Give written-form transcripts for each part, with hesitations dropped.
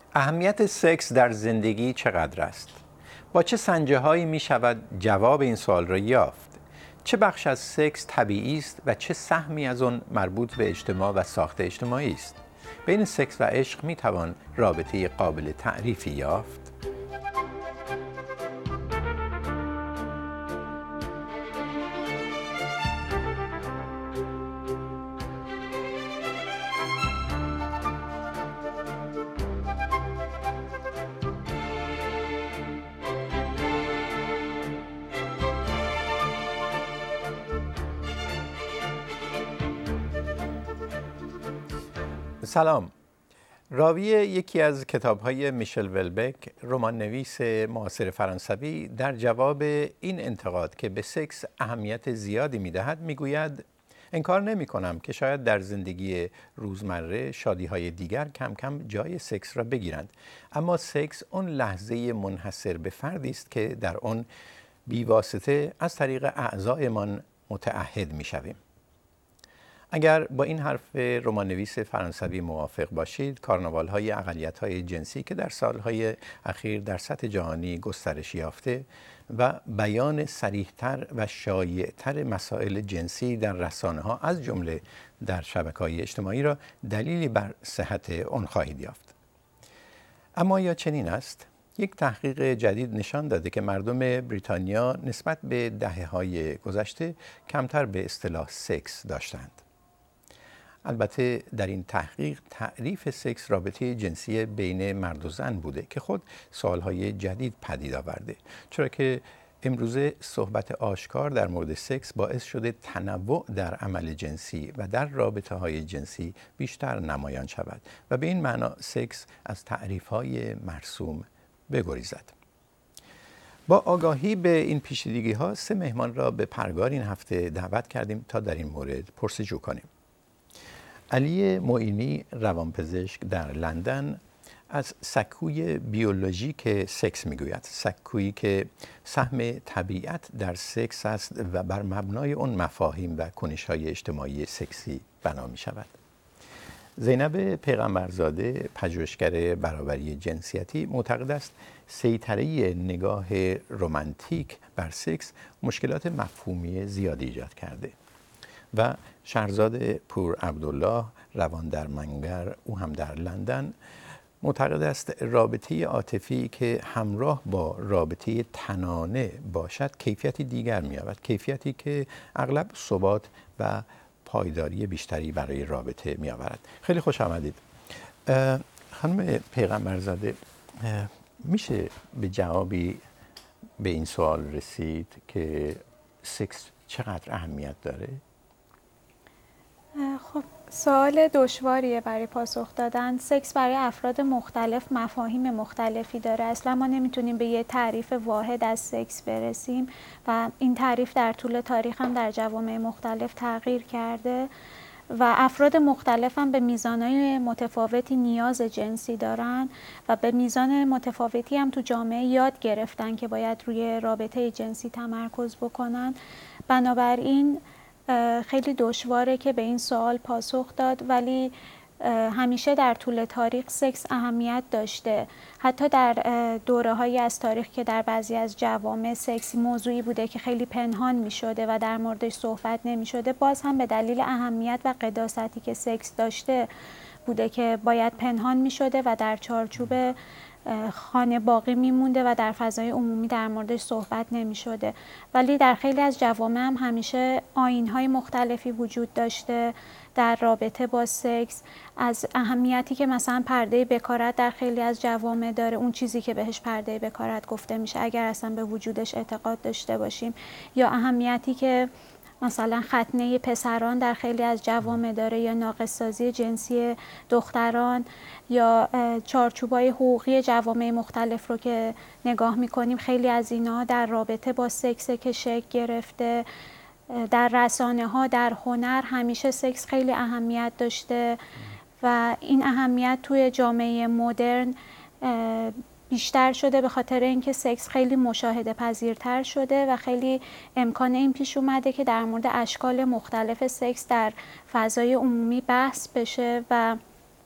اهمیت سکس در زندگی چقدر است؟ با چه سنجه‌هایی می‌شود جواب این سوال را یافت؟ چه بخش از سکس طبیعی است و چه سهمی از آن مربوط به اجتماع و ساخت اجتماعی است؟ بین سکس و عشق می‌توان رابطه قابل تعریفی یافت؟ سلام. راوی یکی از کتاب‌های میشل ولبک، رمان‌نویس معاصر فرانسوی، در جواب این انتقاد که به سکس اهمیت زیادی می‌دهد می‌گوید انکار نمی‌کنم که شاید در زندگی روزمره شادی‌های دیگر کم کم جای سکس را بگیرند، اما سکس اون لحظه منحصر به فردی است که در آن بی‌واسطه از طریق اعضایمان متعهد می‌شویم. اگر با این حرف رمان‌نویس فرانسوی موافق باشید، کارناوال‌های اقلیت‌های جنسی که در سال‌های اخیر در سطح جهانی گسترش یافته و بیان صریح‌تر و شایع‌تر مسائل جنسی در رسانه‌ها از جمله در شبکه‌های اجتماعی را دلیلی بر صحت آن خواهید یافت. اما یا چنین است؟ یک تحقیق جدید نشان داده که مردم بریتانیا نسبت به دهه‌های گذشته کمتر به اصطلاح سکس داشتند. البته در این تحقیق تعریف سکس رابطه جنسی بین مرد و زن بوده که خود سوالهای جدید پدید آورده، چرا که امروزه صحبت آشکار در مورد سکس باعث شده تنوع در عمل جنسی و در رابطه‌های جنسی بیشتر نمایان شود و به این معنا سکس از تعریف‌های مرسوم بگریزد. با آگاهی به این پیچیدگی‌ها 3 مهمان را به پرگار این هفته دعوت کردیم تا در این مورد پرسجو کنیم. علی معینی، روانپزشک در لندن، از سکوی بیولوژیک سکس میگوید، سکویی که سهم طبیعت در سکس است و بر مبنای اون مفاهیم و کنش‌های اجتماعی سکسی بنا می‌شود. زینب پیغمبرزاده، پژوهشگر برابری جنسیتی، معتقد است سیطره نگاه رمانتیک بر سکس مشکلات مفهومی زیادی ایجاد کرده و شهرزاد پور عبدالله، روان او هم در لندن، معتقد است رابطه عاطفی که همراه با رابطه تنانه باشد کیفیتی دیگر می‌یابد، کیفیتی که اغلب ثبات و پایداری بیشتری برای رابطه می‌آورد. خیلی خوش آمدید. خانم پیغمبرزاده، میشه به جوابی به این سوال رسید که سکس چقدر اهمیت داره؟ خب سوال دشواریه برای پاسخ دادن. سکس برای افراد مختلف مفاهیم مختلفی داره. اصلا ما نمیتونیم به یه تعریف واحد از سکس برسیم و این تعریف در طول تاریخ هم در جوامع مختلف تغییر کرده و افراد مختلف هم به میزانهای متفاوتی نیاز جنسی دارن و به میزان متفاوتی هم تو جامعه یاد گرفتن که باید روی رابطه جنسی تمرکز بکنن. بنابراین خیلی دشواره که به این سوال پاسخ داد، ولی همیشه در طول تاریخ سکس اهمیت داشته. حتی در دوره‌هایی از تاریخ که در بعضی از جوامع سکس موضوعی بوده که خیلی پنهان می‌شده و در موردش صحبت نمی‌شده، باز هم به دلیل اهمیت و قداستی که سکس داشته بوده که باید پنهان می‌شده و در چارچوب خانه باقی میمونده و در فضای عمومی در موردش صحبت نمی‌شده. ولی در خیلی از جوامع هم همیشه آیین‌های مختلفی وجود داشته در رابطه با سکس، از اهمیتی که مثلا پرده بکارت در خیلی از جوامع داره، اون چیزی که بهش پرده بکارت گفته میشه اگر اصلا به وجودش اعتقاد داشته باشیم، یا اهمیتی که مثلا ختنه پسران در خیلی از جوامع داره، یا ناقص‌سازی جنسی دختران، یا چارچوبای حقوقی جوامع مختلف رو که نگاه میکنیم، خیلی از اینا در رابطه با سکس که شکل گرفته. در رسانه ها، در هنر همیشه سکس خیلی اهمیت داشته و این اهمیت توی جامعه مدرن بیشتر شده به خاطر اینکه سکس خیلی مشاهده پذیرتر شده و خیلی امکان این پیش اومده که در مورد اشکال مختلف سکس در فضای عمومی بحث بشه و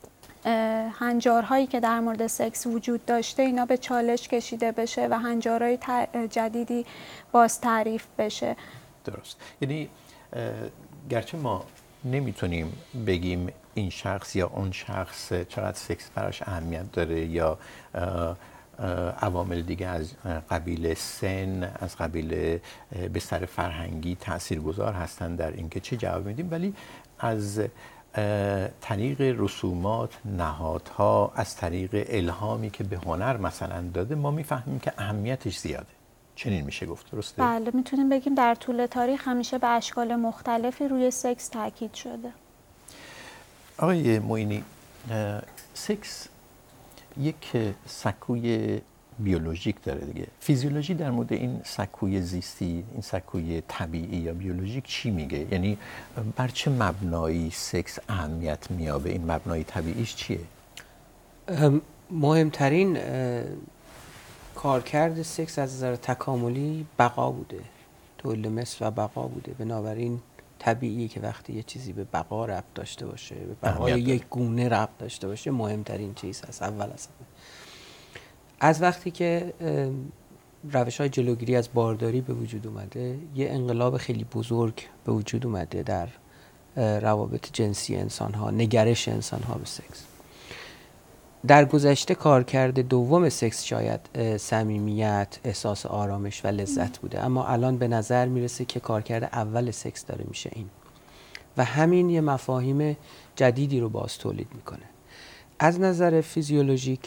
هنجارهایی که در مورد سکس وجود داشته اینا به چالش کشیده بشه و هنجارهای جدیدی باز تعریف بشه. درست. یعنی گرچه ما نمیتونیم بگیم این شخص یا اون شخص چقدر سکس براش اهمیت داره یا عوامل دیگه از قبیل سن، از قبیل بستر فرهنگی تاثیرگذار هستن در اینکه چه جواب میدیم، ولی از طریق رسومات، نهادها، از طریق الهامی که به هنر مثلا داده ما میفهمیم که اهمیتش زیاده. چنین میشه گفت، درسته؟ بله، میتونیم بگیم در طول تاریخ همیشه به اشکال مختلفی روی سکس تاکید شده. آقای معینی، سکس یک سکوی بیولوژیک داره دیگه. فیزیولوژی در مورد این سکوی زیستی، این سکوی طبیعی یا بیولوژیک چی میگه؟ یعنی بر چه مبنایی سکس اهمیت میابه؟ این مبنای طبیعیش چیه؟ مهمترین کارکرد سکس از نظر تکاملی بقا بوده، تولد مثل و بقا بوده. بنابراین طبیعیه که وقتی یه چیزی به بقا ربط داشته باشه، به بقای یک گونه ربط داشته باشه، مهمترین چیز هست اول از همه. از وقتی که روش‌های جلوگیری از بارداری به وجود اومده، یه انقلاب خیلی بزرگ به وجود اومده در روابط جنسی انسان‌ها، نگرش انسان‌ها به سکس. در گذشته کارکرد دوم سکس شاید صمیمیت، احساس آرامش و لذت بوده، اما الان به نظر میرسه که کارکرد اول سکس داره میشه این، و همین یه مفاهیم جدیدی رو باز تولید میکنه. از نظر فیزیولوژیک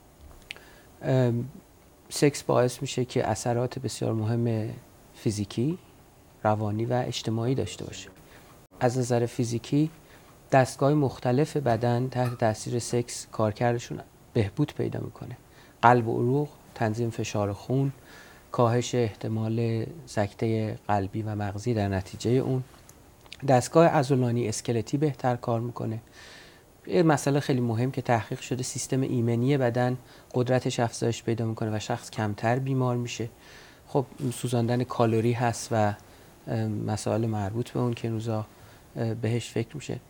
سکس باعث میشه که اثرات بسیار مهم فیزیکی، روانی و اجتماعی داشته باشه. از نظر فیزیکی دستگاه مختلف بدن تحت تاثیر سکس کارکردشون بهبود پیدا میکنه. قلب و عروق، تنظیم فشار خون، کاهش احتمال سکته قلبی و مغزی در نتیجه اون. دستگاه عضلانی اسکلتی بهتر کار میکنه. یه مسئله خیلی مهم که تحقیق شده، سیستم ایمنی بدن قدرتش افزایش پیدا میکنه و شخص کمتر بیمار میشه. خب سوزاندن کالری هست و مسائل مربوط به اون که روزا بهش فکر میشه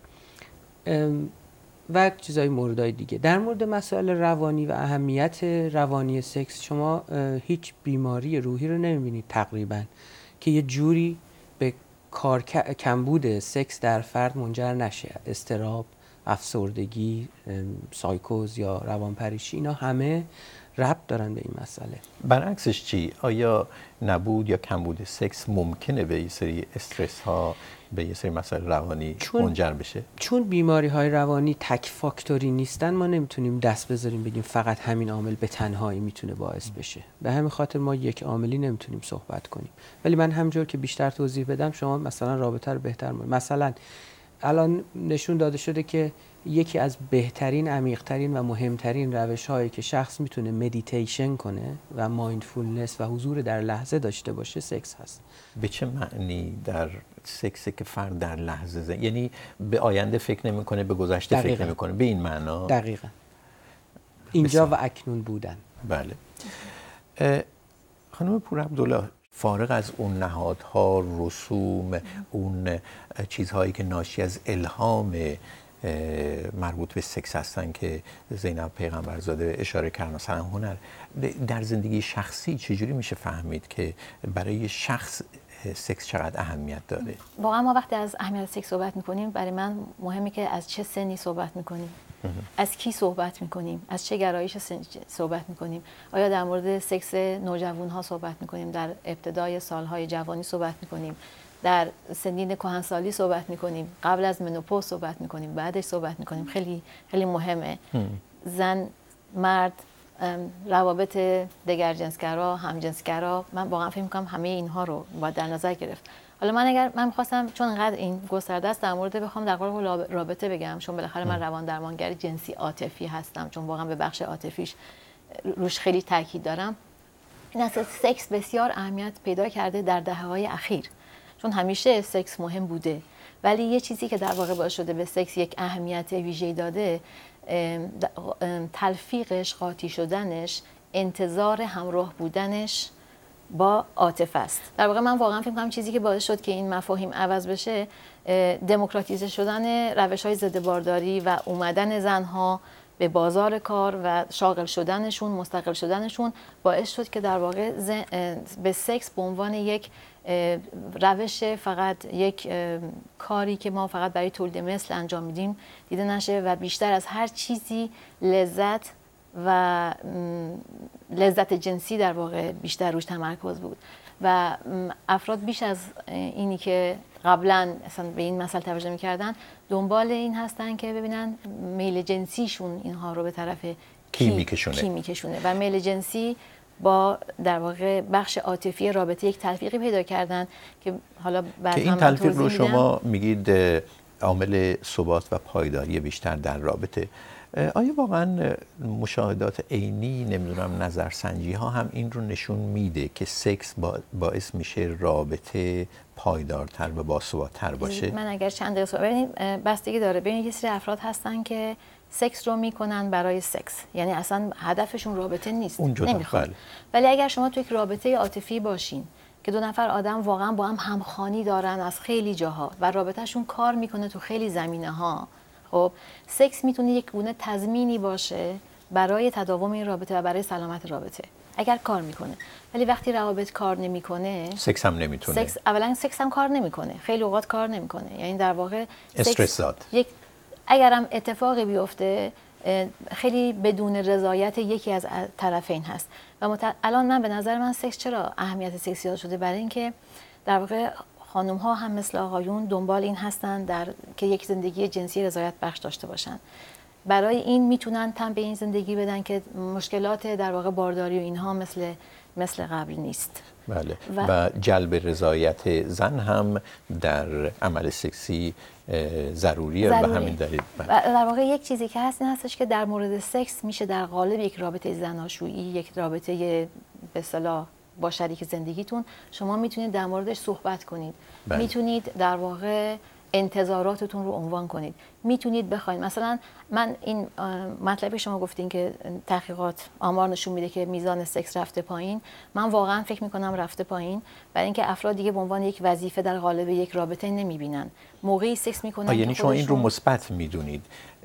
و چیزای موردهای دیگه. در مورد مسائل روانی و اهمیت روانی سکس، شما هیچ بیماری روحی رو نمیبینید تقریبا که یه جوری به کمبود سکس در فرد منجر نشه. اضطراب، افسردگی، سایکوز یا روانپریشی، اینا همه ربط دارن به این مسئله. برعکسش چی؟ آیا نبود یا کمبود سکس ممکنه به یه سری استرس ها، به یه سری مسائل روانی منجر بشه؟ چون بیماری های روانی تک فاکتوری نیستن، ما نمیتونیم دست بذاریم بگیم فقط همین عامل به تنهایی میتونه باعث بشه. به همین خاطر ما یک عاملی نمیتونیم صحبت کنیم. ولی من همجور که بیشتر توضیح بدم شما مثلا رابطه رو بهتر مثلا الان نشون داده شده که یکی از بهترین، عمیق‌ترین و مهمترین روش‌هایی که شخص میتونه مدیتیشن کنه و مایندفولنس و حضور در لحظه داشته باشه سکس هست. به چه معنی در سکس که فرد در لحظه یعنی به آینده فکر نمی‌کنه، به گذشته فکر نمی‌کنه، به این معنا؟ دقیقاً. اینجا و اکنون بودن. بله. خانم پورعبدالله، فارغ از اون نهادها، رسوم، اون چیزهایی که ناشی از الهام مربوط به سکس هستن که زینب پیغمبرزاده اشاره کرد، مثلا هنر، در زندگی شخصی چجوری میشه فهمید که برای شخص سکس چقدر اهمیت داره؟ واقعا ما وقتی از اهمیت سکس صحبت میکنیم، برای من مهمه که از چه سنی صحبت میکنیم، از کی صحبت میکنیم، از چه گرایش صحبت میکنیم. آیا در مورد سکس نوجوان ها صحبت میکنیم، در ابتدای سالهای جوانی صحبت میکنیم، در سنین کهنسالی صحبت میکنیم، قبل از منوپوز صحبت میکنیم، بعدش صحبت میکنیم. خیلی خیلی مهمه. زن، مرد، روابط دگرجنسگرا، همجنسگرا، من واقعا فکر میکنم همه اینها رو باید در نظر گرفت. حالا من میخواستم چون انقدر این گسترده است در مورد بخوام در مورد رابطه بگم، چون بالاخره من روان درمانگر جنسی عاطفی هستم، چون واقعا به بخش عاطفیش روش خیلی تاکید دارم. این اصلا سکس بسیار اهمیت پیدا کرده در دهه‌های اخیر، چون همیشه سکس مهم بوده، ولی یه چیزی که در واقع باعث شده به سکس یک اهمیت ویژه‌ای داده، تلفیقش، قاطی شدنش، انتظار همراه بودنش با عاطفه است. در واقع من واقعا فکر می‌کنم چیزی که باعث شد که این مفاهیم عوض بشه دموکراتیزه شدن روش‌های ضد بارداری و اومدن زن‌ها به بازار کار و شاغل شدنشون، مستقل شدنشون باعث شد که در واقع به سکس به عنوان یک روش، فقط یک کاری که ما فقط برای تولید مثل انجام میدیم دیده نشه و بیشتر از هر چیزی لذت جنسی در واقع بیشتر روش تمرکز بود و افراد بیش از اینی که قبلا اصلا به این مسئله توجه می‌کردن دنبال این هستن که ببینن میل جنسیشون اینها رو به طرف کی میکشونه و میل جنسی با در واقع بخش عاطفی رابطه یک تلفیقی پیدا کردن که حالا بعد که این تلفیق رو شما میگید عامل ثبات و پایداری بیشتر در رابطه. آیا واقعا مشاهدات عینی، نمیدونم نظرسنجی ها هم این رو نشون میده که سکس باعث میشه رابطه پایدارتر و باثبات‌تر باشه؟ من اگر چند دقیقه ببینید بستگی داره. ببینید یه سری افراد هستن که سکس رو میکنن برای سکس، یعنی اصلا هدفشون رابطه نیست، نمیخوان. ولی اگر شما تو یک رابطه عاطفی باشین که دو نفر آدم واقعا با هم همخوانی دارن از خیلی جاها و رابطهشون کار میکنه تو خیلی زمینه‌ها، خب سکس میتونه یک گونه تضمینی باشه برای تداوم این رابطه و برای سلامت رابطه اگر کار میکنه. ولی وقتی روابط کار نمیکنه، سکس هم نمیتونه. اولا سکس هم کار نمیکنه، خیلی اوقات کار نمیکنه، یعنی در واقع استرس زاد. اگر هم اتفاقی بیفته خیلی بدون رضایت یکی از طرفین هست و الان من به نظر من سکس چرا اهمیت سکس زیاد شده؟ برای اینکه در واقع خانم ها هم مثل آقایون دنبال این هستن که یک زندگی جنسی رضایت بخش داشته باشن. برای این میتونن تن به این زندگی بدن که مشکلات در واقع بارداری و اینها مثل قبل نیست. بله. و جلب رضایت زن هم در عمل سکسی ضروریه. به همین دلیل در واقع یک چیزی که هست این هستش که در مورد سکس میشه در قالب یک رابطه زناشویی، یک رابطه به اصطلاح با شریک زندگیتون شما میتونید در موردش صحبت کنید. میتونید در واقع انتظاراتتون رو عنوان کنید، میتونید بخواید. مثلا من این مطلبی شما گفتین که تحقیقات آمار نشون میده که میزان سکس رفته پایین، من واقعا فکر میکنم رفته پایین، برای اینکه افراد دیگه به عنوان یک وظیفه در قالب یک رابطه نمیبینن، موقعی سکس میکنن. یعنی شما این رو مثبت میدونید؟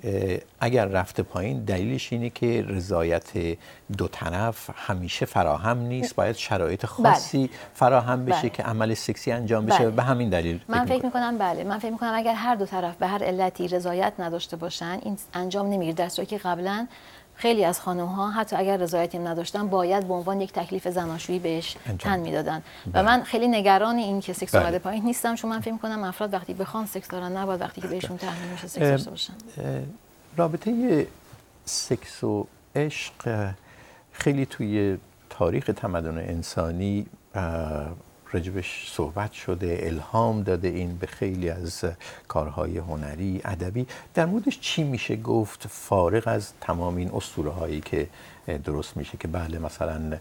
اگر رفته پایین دلیلش اینه که رضایت دو طرف همیشه فراهم نیست، باید شرایط خاصی فراهم بشه که عمل سکسی انجام بشه. به همین دلیل من فکر میکنم من فکر میکنم اگر هر دو طرف به هر علتی رضایت نداشته باشن این انجام نمیگیره، در صورتی که قبلا خیلی از خانم ها حتی اگر رضایتی نداشتن باید به عنوان یک تکلیف زناشویی بهش تن میدادن و من خیلی نگران این که سکس اومده پایین نیستم، چون من فکر می‌کنم افراد وقتی بخوان سکس دارن نباید وقتی که بهشون تحمیل میشه سکس داشته باشن. رابطه سکس و عشق خیلی توی تاریخ تمدن انسانی راجبش صحبت شده، الهام داده این به خیلی از کارهای هنری، ادبی. در موردش چی میشه گفت فارغ از تمام این اسطوره‌هایی که درست میشه که بله مثلا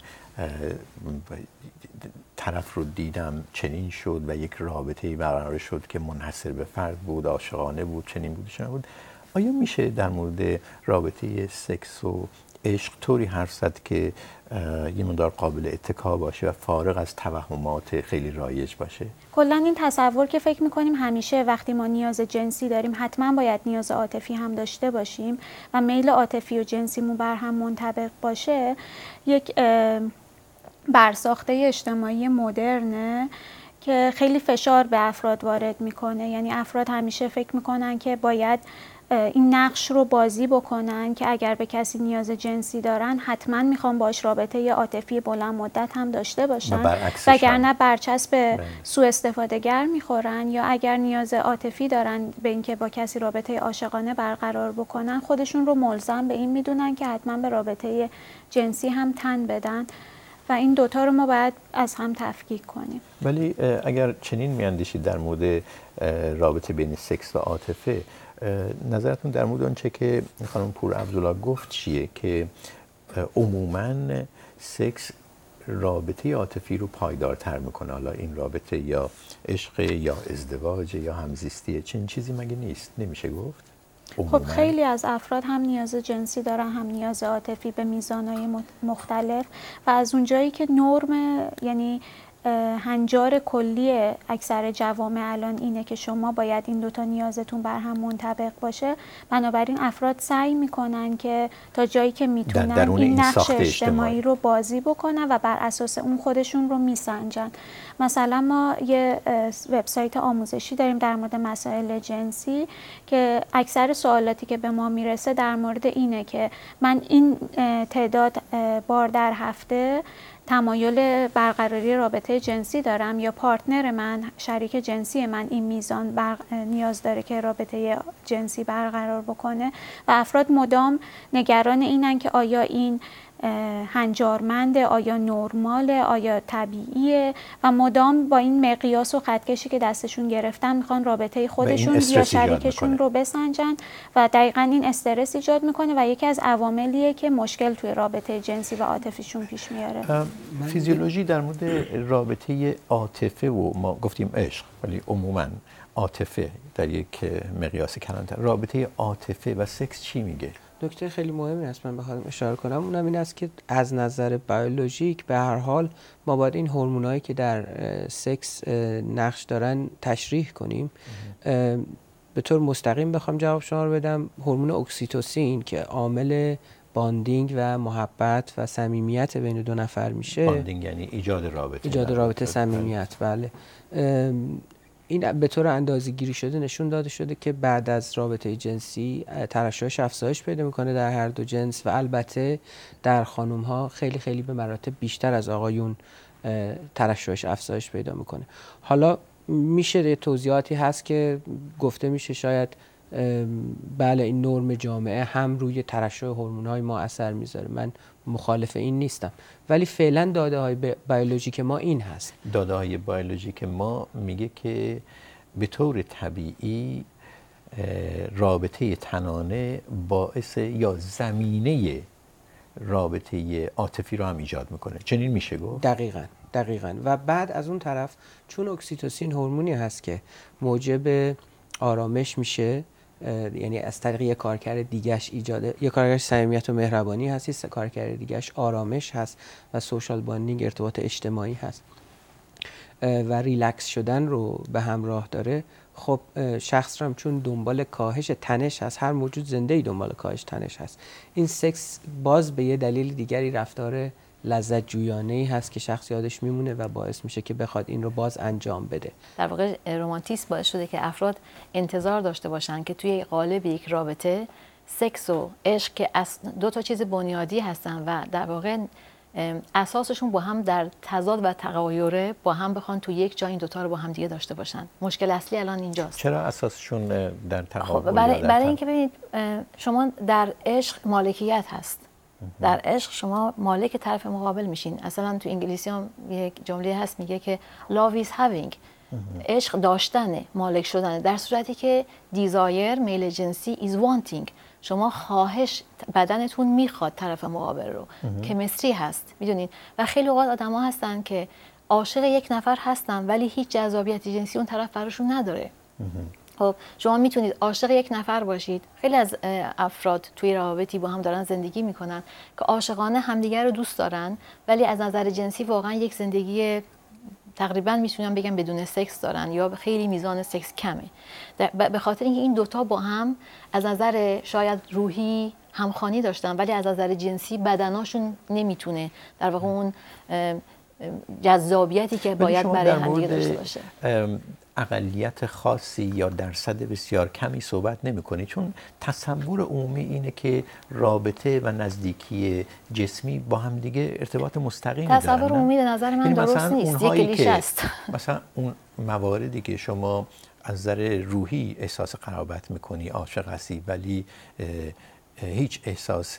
طرف رو دیدم چنین شد و یک رابطه‌ای برقرار شد که منحصر به فرد بود، عاشقانه بود، چنین بود چنین بود. آیا میشه در مورد رابطه سکس و عشق طوری حرف زد که یه مقدار قابل اتکا باشه و فارغ از توهمات خیلی رایج باشه؟ کلا این تصور که فکر میکنیم همیشه وقتی ما نیاز جنسی داریم حتما باید نیاز عاطفی هم داشته باشیم و میل عاطفی و جنسیمون بر هم منطبق باشه، یک برساخته اجتماعی مدرنه که خیلی فشار به افراد وارد میکنه. یعنی افراد همیشه فکر میکنن که باید این نقش رو بازی بکنن که اگر به کسی نیاز جنسی دارن حتما میخوان باش رابطه عاطفی بلند مدت هم داشته باشن، وگرنه برچسب سوء استفاده گر میخورن، یا اگر نیاز عاطفی دارن به اینکه با کسی رابطه عاشقانه برقرار بکنن خودشون رو ملزم به این میدونن که حتما به رابطه جنسی هم تن بدن و این دوتا رو ما باید از هم تفکیک کنیم. ولی اگر چنین میاندیشید در مورد رابطه بین سکس و عاطفه، نظرتون در مورد آنچه که خانم پور عبدالله گفت چیه که عموماً سکس رابطه عاطفی رو پایدارتر میکنه؟ حالا این رابطه یا عشق یا ازدواج یا همزیستی، چنین چیزی مگه نیست؟ نمیشه گفت؟ خب خیلی از افراد هم نیاز جنسی دارن هم نیاز عاطفی به میزانهای مختلف و از اونجایی که نرم یعنی هنجار کلی اکثر جوامع الان اینه که شما باید این دوتا نیازتون بر هم منطبق باشه، بنابراین افراد سعی میکنن که تا جایی که میتونن این نقش اجتماعی رو بازی بکنن و بر اساس اون خودشون رو میسنجن. مثلا ما یه وبسایت آموزشی داریم در مورد مسائل جنسی که اکثر سوالاتی که به ما میرسه در مورد اینه که من این تعداد بار در هفته تمایل برقراری رابطه جنسی دارم یا پارتنر من، شریک جنسی من این میزان نیاز داره که رابطه جنسی برقرار بکنه و افراد مدام نگران اینن که آیا این هنجارمنده، آیا نرماله، آیا طبیعیه و مدام با این مقیاس و خطکشی که دستشون گرفتن میخوان رابطه خودشون یا شریکشون رو بسنجن و دقیقاً این استرس ایجاد میکنه و یکی از عواملیه که مشکل توی رابطه جنسی و عاطفیشون پیش میاره. فیزیولوژی در مورد رابطه عاطفه و ما گفتیم عشق ولی عموماً عاطفه در یک مقیاس کلانتر، رابطه عاطفه و سکس چی میگه؟ نکته خیلی مهمی است من بخوام اشاره کنم، اونم این است که از نظر بیولوژیک به هر حال ما باید این هورمونایی که در سکس نقش دارن تشریح کنیم. به طور مستقیم بخوام جواب شما رو بدم، هورمون اکسیتوسین که عامل باندینگ و محبت و صمیمیت بین دو نفر میشه. باندینگ یعنی ایجاد رابطه صمیمیت، بله. این به طور اندازه‌گیری شده نشون داده شده که بعد از رابطه جنسی ترشحش افزایش پیدا میکنه در هر دو جنس و البته در خانم‌ها خیلی خیلی به مراتب بیشتر از آقایون ترشحش افزایش پیدا میکنه. حالا میشه توضیحاتی هست که گفته میشه شاید بله این نرم جامعه هم روی ترشح هورمون‌های ما اثر میذاره، من مخالف این نیستم، ولی فعلا داده‌های بیولوژیک ما این هست. داده‌های بیولوژیک ما میگه که به طور طبیعی رابطه تنانه باعث یا زمینه رابطه عاطفی رو هم ایجاد میکنه، چنین میشه گفت؟ دقیقاً. و بعد از اون طرف چون اکسیتوسین هورمونی هست که موجب آرامش میشه، یعنی از طریق یک کارکرد دیگه‌اش یک کارکرد صمیمیت و مهربانی هست، یک کارکرد دیگه‌اش آرامش هست و سوشال باندینگ ارتباط اجتماعی هست و ریلکس شدن رو به همراه داره. خب شخص رو هم چون دنبال کاهش تنش هست، هر موجود زنده‌ای دنبال کاهش تنش هست، این سکس باز به یه دلیل دیگری رفتار لذت جویانه‌ای هست که شخص یادش میمونه و باعث میشه که بخواد این رو باز انجام بده. در واقع رمانتیسم باعث شده که افراد انتظار داشته باشن که توی قالب یک رابطه سکس و عشق که دو تا چیز بنیادی هستن و در واقع اساسشون با هم در تضاد و تغایره، با هم بخوان تو یک جا این دوتا رو با هم دیگه داشته باشن. مشکل اصلی الان اینجاست. چرا اساسشون در تغایره؟ خب برای اینکه ببینید شما در عشق مالکیت هست. در عشق شما مالک طرف مقابل میشین. اصلا تو انگلیسی هم یک جمله هست میگه که love is having. عشق داشتنه، مالک شدنه، در صورتی که desire میل جنسی is wanting. شما خواهش بدنتون میخواد طرف مقابل رو، کمیستری هست، میدونین. و خیلی اوقات آدما هستن که عاشق یک نفر هستن ولی هیچ جذابیت جنسی اون طرف براشون نداره. خب شما میتونید عاشق یک نفر باشید. خیلی از افراد توی روابطی با هم دارن زندگی میکنن که عاشقانه همدیگر رو دوست دارن ولی از نظر جنسی واقعا یک زندگی تقریبا میتونم بگم بدون سکس دارن یا خیلی میزان سکس کمه، به خاطر اینکه این دوتا با هم از نظر شاید روحی همخوانی داشتن ولی از نظر جنسی بدناشون نمیتونه در واقع اون جذابیتی که باید برای همدیگه داشته باشه. اقلیت خاصی یا درصد بسیار کمی صحبت نمی‌کنی، چون تصور عمومی اینه که رابطه و نزدیکی جسمی با هم دیگه ارتباط مستقیمی دارن. تصور عمومی به نظر من درست نیست، یک کلیشه است. مثلا اون مواردی که شما از نظر روحی احساس قرابت می‌کنی، عاشق هستی ولی هیچ احساس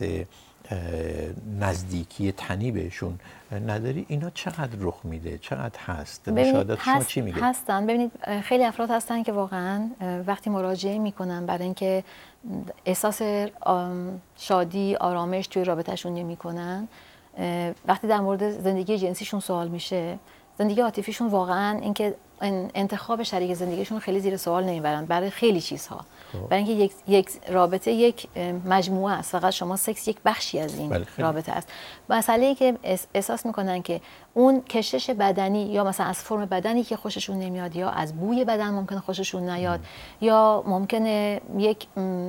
نزدیکی تنی بهشون نداری، اینا چقدر رخ میده، چقدر هست؟ مشاهدات شما چی میگه؟ هستن. ببینید خیلی افراد هستن که واقعا وقتی مراجعه میکنن برای اینکه احساس شادی، آرامش توی رابطهشون نمیکنن، وقتی در مورد زندگی جنسیشون سوال میشه زندگی عاطفیشون واقعا اینکه انتخاب شریک زندگیشون خیلی زیر سوال نمیبرن برای خیلی چیزها. برای اینکه یک رابطه یک مجموعه است، فقط شما سکس یک بخشی از این رابطه است. مسئله‌ای که احساس میکنن که اون کشش بدنی یا مثلا از فرم بدنی که خوششون نمیاد یا از بوی بدن ممکنه خوششون نیاد یا ممکنه یک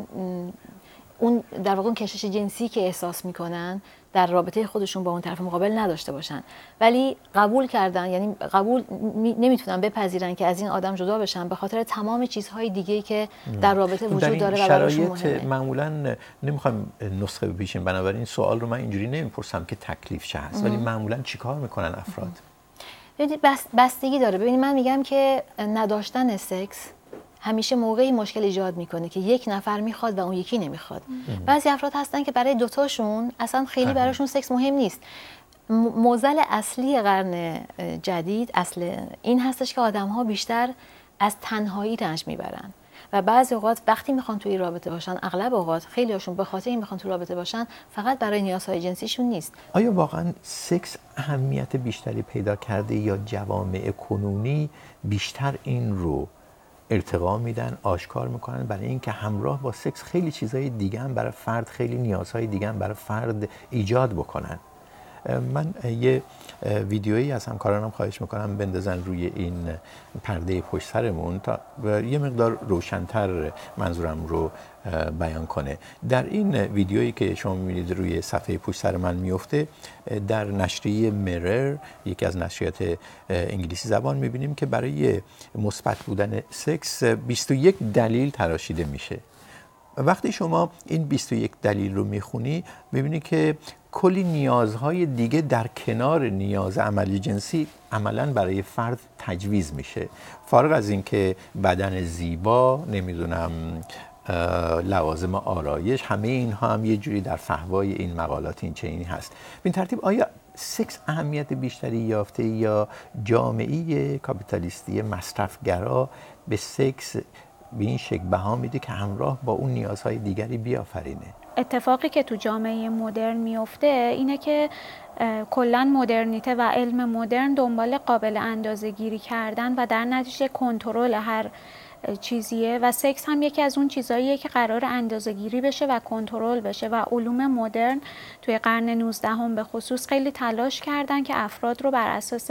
اون در واقع اون کشش جنسی که احساس میکنن در رابطه خودشون با اون طرف مقابل نداشته باشن، ولی قبول کردن، یعنی قبول نمیتونن بپذیرن که از این آدم جدا بشن به خاطر تمام چیزهای دیگه‌ای که در رابطه وجود داره و براشون مهمه. معمولا نمیخوایم نسخه بپیشیم، بنابراین این سوال رو من اینجوری نمیپرسم که تکلیف چه هست، ولی معمولا چیکار میکنن افراد؟ ببینید بستگی داره. ببینید من میگم که نداشتن سکس همیشه موقعی مشکل ایجاد میکنه که یک نفر میخواد و اون یکی نمیخواد. بعضی افراد هستن که برای دوتاشون اصلا خیلی براشون سکس مهم نیست. معضل اصلی قرن جدید اصل این هستش که آدم‌ها بیشتر از تنهایی رنج میبرن و بعضی اوقات وقتی میخوان توی رابطه باشن، اغلب اوقات خیلی هاشون به خاطر این میخوان توی رابطه باشن فقط برای نیازهای جنسیشون نیست. آیا واقعا سکس اهمیت بیشتری پیدا کرده یا جوامع کنونی بیشتر این رو ارتقا میدن، آشکار میکنن برای اینکه همراه با سکس خیلی چیزهای دیگه هم برای فرد، خیلی نیازهای دیگه هم برای فرد ایجاد بکنن؟ من یه ویدیویی از همکارانم خواهش میکنم بندازن روی این پرده پشت سرمون تا یه مقدار روشن‌تر منظورم رو بیان کنه. در این ویدیویی که شما میبینید روی صفحه پشت سر من میفته، در نشریه میرر، یکی از نشریات انگلیسی زبان، میبینیم که برای مثبت بودن سکس 21 دلیل تراشیده میشه. وقتی شما این 21 دلیل رو میخونی میبینی که کلی نیازهای دیگه در کنار نیاز عملی جنسی عملاً برای فرد تجویز میشه، فارغ از این که بدن زیبا، نمیدونم لوازم آرایش، همه اینها هم یه جوری در فحوای این مقالات این چنینی هست. به این ترتیب آیا سکس اهمیت بیشتری یافته یا جامعه کاپیتالیستی مصرفگرا به سکس به این شکل بها میده که همراه با اون نیازهای دیگری بیافرینه؟ اتفاقی که تو جامعه مدرن میفته اینه که کلاً مدرنیته و علم مدرن دنبال قابل اندازه‌گیری کردن و در نتیجه کنترل هر چیزیه و سکس هم یکی از اون چیزاییه که قرار اندازه‌گیری بشه و کنترل بشه و علوم مدرن توی قرن 19 به خصوص خیلی تلاش کردن که افراد رو بر اساس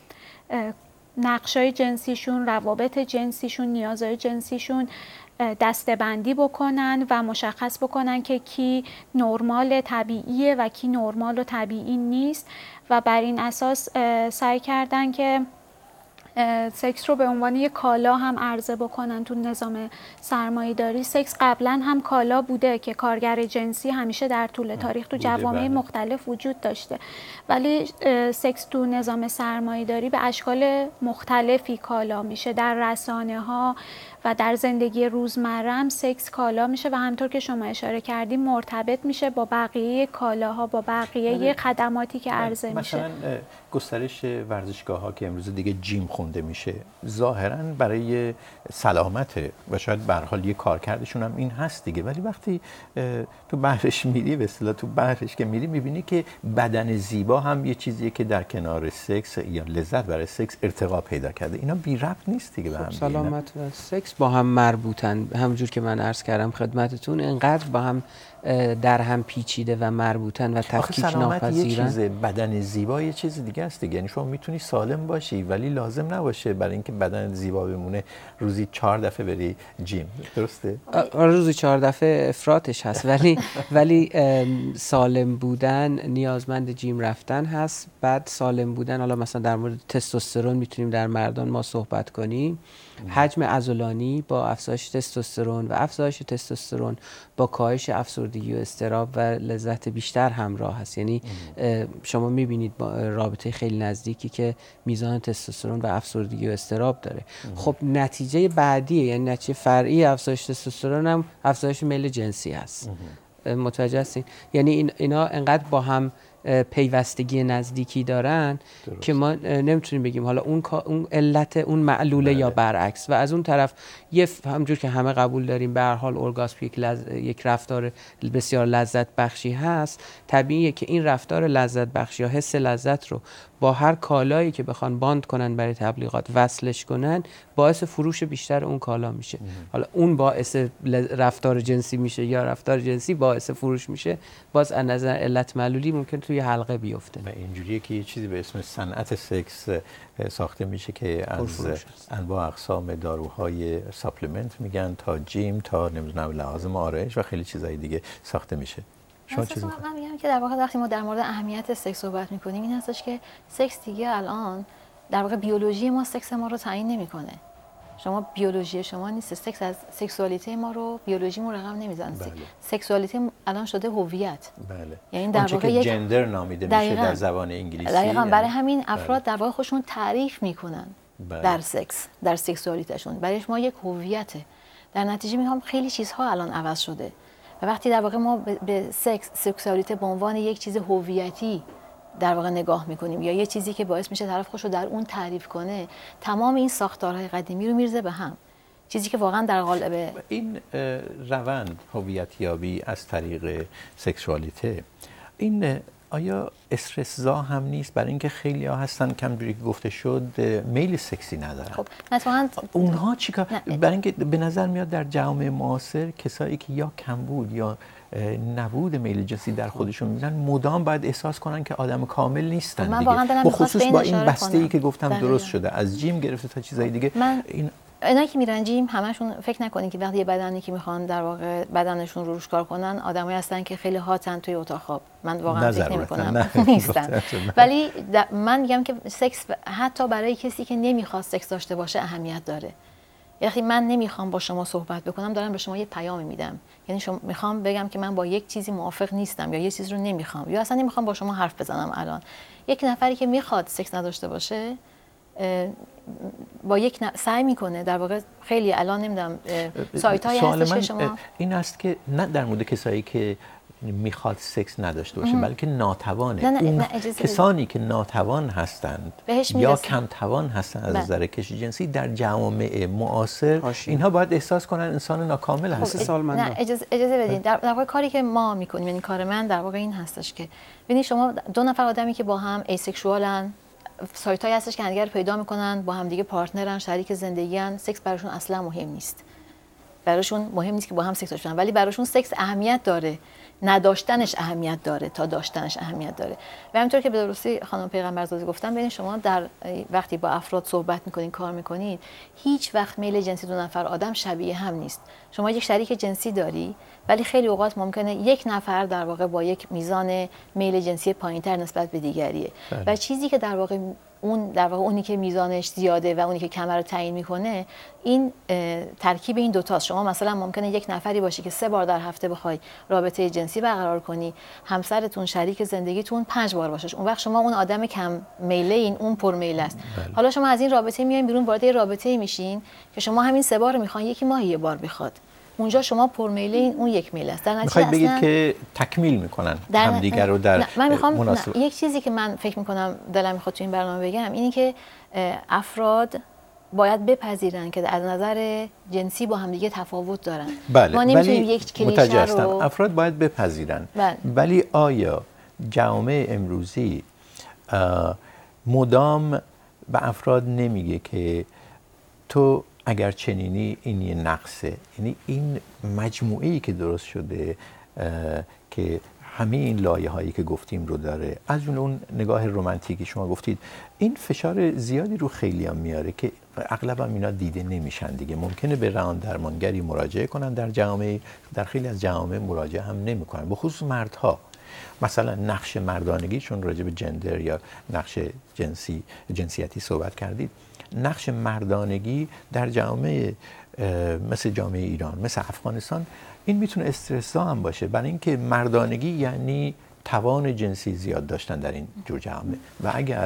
نقشای جنسیشون، روابط جنسیشون، نیازهای جنسیشون دسته‌بندی بکنن و مشخص بکنن که کی نرمال طبیعیه و کی نرمال و طبیعی نیست و بر این اساس سعی کردن که سکس رو به عنوان یک کالا هم عرضه بکنن. تو نظام سرمایه‌داری سکس قبلا هم کالا بوده که کارگر جنسی همیشه در طول تاریخ تو جوامع مختلف وجود داشته، ولی سکس تو نظام سرمایه‌داری به اشکال مختلفی کالا میشه. در رسانه‌ها و در زندگی روزمره هم سکس کالا میشه و همطور که شما اشاره کردیم مرتبط میشه با بقیه کالاها، با بقیه خدماتی که عرضه میشه. مثلا گسترش ورزشگاه‌ها که امروز دیگه جیم خونده میشه، ظاهراً برای سلامته و شاید به هر حال یه کارکردشون هم این هست دیگه، ولی وقتی تو بحرش میری، به اصطلاح تو بحرش که میری، میبینی که بدن زیبا هم یه چیزیه که در کنار سکس یا لذت برای سکس ارتقا پیدا کرده. اینا بی ربط نیست دیگه به هم. سلامت و سکس با هم مربوطن، همونجور که من عرض کردم خدمتتون، انقدر با هم در هم پیچیده و مربوطن و تفکیک ناپذیرن. یه چیز، بدن زیبا یه چیز دیگه است دیگه. یعنی شما میتونی سالم باشی ولی لازم نباشه برای اینکه بدن زیبا بمونه روزی 4 دفعه بری جیم، درسته؟ روزی 4 دفعه افراطش هست، ولی سالم بودن نیازمند جیم رفتن هست. بعد سالم بودن، حالا مثلا در مورد تستوسترون میتونیم در مردان ما صحبت کنیم. حجم عضلانی با افزایش تستوسترون و افزایش تستوسترون با کاهش افسردگی و اضطراب و لذت بیشتر همراه هست. یعنی شما میبینید با رابطه خیلی نزدیکی که میزان تستوسترون و افسردگی و اضطراب داره. خب نتیجه بعدیه، یعنی نتیجه فرعی افزایش تستوسترون هم افزایش میل جنسی هست. متوجه هستین؟ یعنی اینا انقدر با هم پیوستگی نزدیکی دارن که ما نمیتونیم بگیم حالا اون علت اون معلوله یا برعکس. و از اون طرف همونجور که همه قبول داریم به هر حال اورگاسم یک رفتار بسیار لذت بخشی هست، طبیعیه که این رفتار لذت بخشی یا حس لذت رو با هر کالایی که بخوان باند کنن برای تبلیغات وصلش کنن، باعث فروش بیشتر اون کالا میشه. حالا اون باعث رفتار جنسی میشه یا رفتار جنسی باعث فروش میشه، باز از نظر علت معلولی ممکن توی حلقه بیفته. و اینجوریه که یه چیزی به اسم صنعت سکس ساخته میشه که از انواع اقسام داروهای ساپلمنت میگن تا جیم تا نمیدونم لوازم آرایش و خیلی چیزای دیگه ساخته میشه. من میگم که در واقع وقتی ما در مورد اهمیت سکس صحبت میکنیم این هستش که سکس دیگه الان در واقع بیولوژی ما سکس ما رو تعیین نمیکنه. شما بیولوژی شما نیست، سکس از سکسوالیته ما رو بیولوژیمون رقم نمیزنه. سکسوالیته الان شده هویت. بله. یعنی در واقع یک جندر نامیده میشه در زبان انگلیسی. دقیقاً برای همین افراد در واقع خودشون تعریف میکنن در سکس، در سکسوالیتهشون. برایش ما یک هویته. در نتیجه میگم خیلی چیزها الان عوض شده. و وقتی در واقع ما به سکسوالیته به عنوان یک چیز هویتی در واقع نگاه میکنیم یا یه چیزی که باعث میشه طرف خودش رو در اون تعریف کنه، تمام این ساختارهای قدیمی رو میرزه به هم. چیزی که واقعا در قالب این روند هویتیابی از طریق سکسوالیته، این آیا استرس‌زا هم نیست؟ برای اینکه خیلی‌ها هستن که همونجوری که گفته شد میل سکسی ندارن. خب مثلا اونها چیکار؟ برای اینکه به نظر میاد در جامعه معاصر کسایی که یا کمبود یا نبود میل جنسی در خودشون میدن مدام باید احساس کنن که آدم کامل نیستن دیگه. بخصوص با این بسته‌ای که گفتم درست شده، از جیم گرفته تا چیزای دیگه. اینایی که میرن جیم همشون فکر نکنین که وقتی یه بدنی که میخوان در واقع بدنشون رو روش کار کنن آدمایی هستن که خیلی هاتن توی اتاق خواب. من واقعا فکر نمی‌کنم نیستن. ولی من میگم که سکس حتی برای کسی که نمیخواد سکس داشته باشه اهمیت داره. یعنی من نمیخوام با شما صحبت بکنم، دارم به شما یه پیامی میدم. یعنی شما میخوام بگم که من با یک چیزی موافق نیستم یا یه چیز رو نمیخوام یا اصلا نمیخوام با شما حرف بزنم. الان یک نفری که میخواد سکس نداشته باشه با یک سعی میکنه در واقع خیلی الان نمیدونم سایت‌هایی هستش که شما این است که نه در مورد کسایی که میخواد سکس نداشته باشه بلکه ناتوانه. نه کسانی که ناتوان هستند یا کم توان هستند از نظر کشی جنسی در جوامع معاصر اینها باید احساس کنن انسان ناکامل هستن. نه اجازه بدین در واقع کاری که ما میکنیم، یعنی کار من در واقع این هستش که ببینید شما دو نفر آدمی که با هم ایسکشوالن، سایت‌هایی هستش که همدیگر پیدا میکنن، با هم دیگه پارتنرن، شریک زندگیان، سکس براشون اصلا مهم نیست. براشون مهم نیست که با هم سکس داشتن، ولی براشون سکس اهمیت داره. نداشتنش اهمیت داره تا داشتنش اهمیت داره. و همونطور که به درستی خانم پیغمبرزاده گفتن، ببینید شما در وقتی با افراد صحبت میکنین، کار میکنید، هیچ وقت میل جنسی دو نفر آدم شبیه هم نیست. شما یک شریک جنسی داری ولی خیلی اوقات ممکنه یک نفر در واقع با یک میزان میل جنسی پایینتر نسبت به دیگریه. و چیزی که در واقع اونی که میزانش زیاده و اونی که کمر رو تعیین میکنه، این ترکیب این دوتاست. شما مثلا ممکنه یک نفری باشی که 3 بار در هفته بخوای رابطه جنسی برقرار کنی، همسرتون شریک زندگیتون 5 بار باشه. اون وقت شما اون آدم کم میله این، اون پر میله است. حالا شما از این رابطه میاین بیرون، وارد رابطه میشین که شما همین 3 بار رو میخوان، یکی ماهی یه بار بخواد. اونجا شما پرمیله این، اون یک میله است. در نتیجه میخواید بگید که تکمیل میکنن همدیگر رو در مناسبت. یک چیزی که من فکر میکنم دلم میخواد تو این برنامه بگم اینه که افراد باید بپذیرن که از نظر جنسی با همدیگه تفاوت دارن. بله. ما نمیتونیم یک کلیشه رو افراد باید بپذیرن. ولی آیا جامعه امروزی مدام به افراد نمیگه که تو اگر چنینی این یه نقصه؟ یعنی این مجموعه‌ای که درست شده که همه این لایه‌هایی که گفتیم رو داره، از جمله اون نگاه رمانتیکی شما گفتید، این فشار زیادی رو خیلی‌ها میاره که اغلب هم اینا دیده نمیشن دیگه. ممکنه به روان درمانگری مراجعه کنن در جامعه، در خیلی از جوامع مراجعه هم نمی‌کنن، به خصوص مردها. مثلا نقش مردانگی، چون راجع به جندر یا نقش جنسیتی صحبت کردید، نقش مردانگی در جامعه مثل جامعه ایران، مثل افغانستان، این میتونه استرس‌زا هم باشه، برای اینکه مردانگی یعنی توان جنسی زیاد داشتن در این جور جامعه و اگر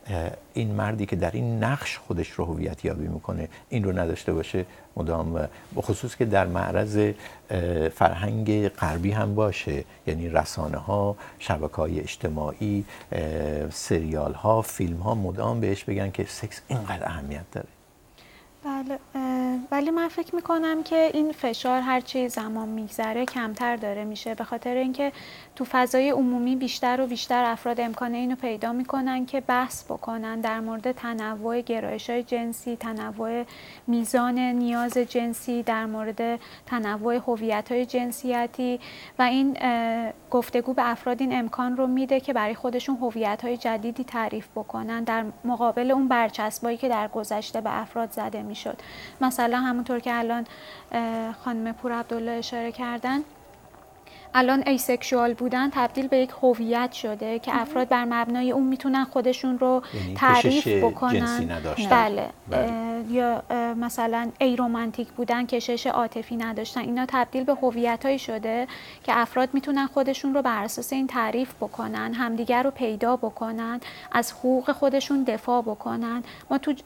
این مردی که در این نقش خودش رو هویت یابی میکنه این رو نداشته باشه مدام، به خصوص که در معرض فرهنگ غربی هم باشه، یعنی رسانه ها، شبکه‌های اجتماعی، سریال ها، فیلم ها مدام بهش بگن که سکس اینقدر اهمیت داره. بله، ولی من فکر میکنم که این فشار هرچی زمان میگذره کمتر داره میشه، به خاطر اینکه تو فضای عمومی بیشتر و بیشتر افراد امکان اینو پیدا میکنن که بحث بکنن در مورد تنوع گرایش‌های جنسی، تنوع میزان نیاز جنسی، در مورد تنوع هویت‌های جنسیتی، و این گفتگو به افراد این امکان رو میده که برای خودشون هویت‌های جدیدی تعریف بکنن در مقابل اون برچسبایی که در گذشته به افراد زده میشد. مثلا همونطور که الان خانم پورعبدالله اشاره کردن، الان ایسکشوال بودن تبدیل به یک هویت شده که افراد بر مبنای اون میتونن خودشون رو تعریف بکنن. بله. یا مثلا ایرومانتیک بودن، کشش عاطفی نداشتن، اینا تبدیل به هویتایی شده که افراد میتونن خودشون رو بر اساس این تعریف بکنن، همدیگر رو پیدا بکنن، از حقوق خودشون دفاع بکنن. ما تو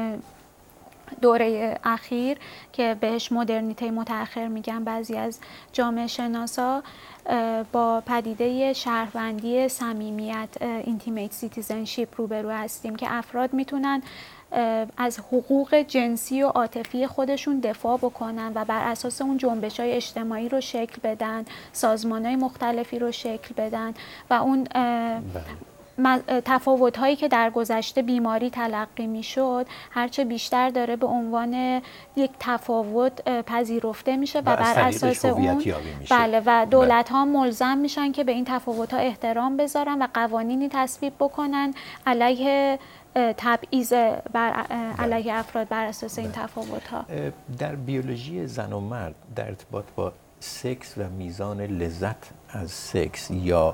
دوره اخیر که بهش مدرنیته متأخر میگن بعضی از جامعه شناسا، با پدیده شهروندی صمیمیت، اینتیمیت سیتیزنشیپ روبرو هستیم که افراد میتونن از حقوق جنسی و عاطفی خودشون دفاع بکنن و بر اساس اون جنبش‌های اجتماعی رو شکل بدن، سازمان‌های مختلفی رو شکل بدن و اون تفاوت‌هایی که در گذشته بیماری تلقی می‌شد هرچه بیشتر داره به عنوان یک تفاوت پذیرفته میشه و بر اساس اون بله و دولت‌ها ملزم میشن که به این تفاوت‌ها احترام بذارن و قوانینی تصویب بکنن علیه تبعیض علیه افراد بر اساس این تفاوت‌ها. در بیولوژی زن و مرد در ارتباط با سکس و میزان لذت از سکس یا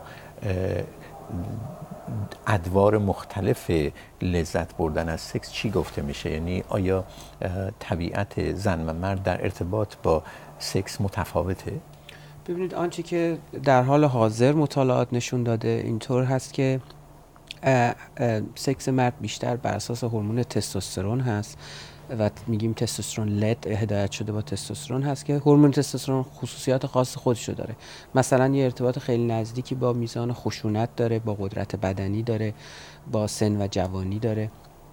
ادوار مختلف لذت بردن از سکس چی گفته میشه؟ یعنی آیا طبیعت زن و مرد در ارتباط با سکس متفاوته؟ ببینید آنچه که در حال حاضر مطالعات نشون داده اینطور هست که سکس مرد بیشتر بر اساس هورمون تستوسترون هست و میگیم تستوسترون لد هدایت شده با تستوسترون هست که هورمون تستوسترون خصوصیات خاص خودشو داره. مثلا یه ارتباط خیلی نزدیکی با میزان خشونت داره، با قدرت بدنی داره، با سن و جوانی داره.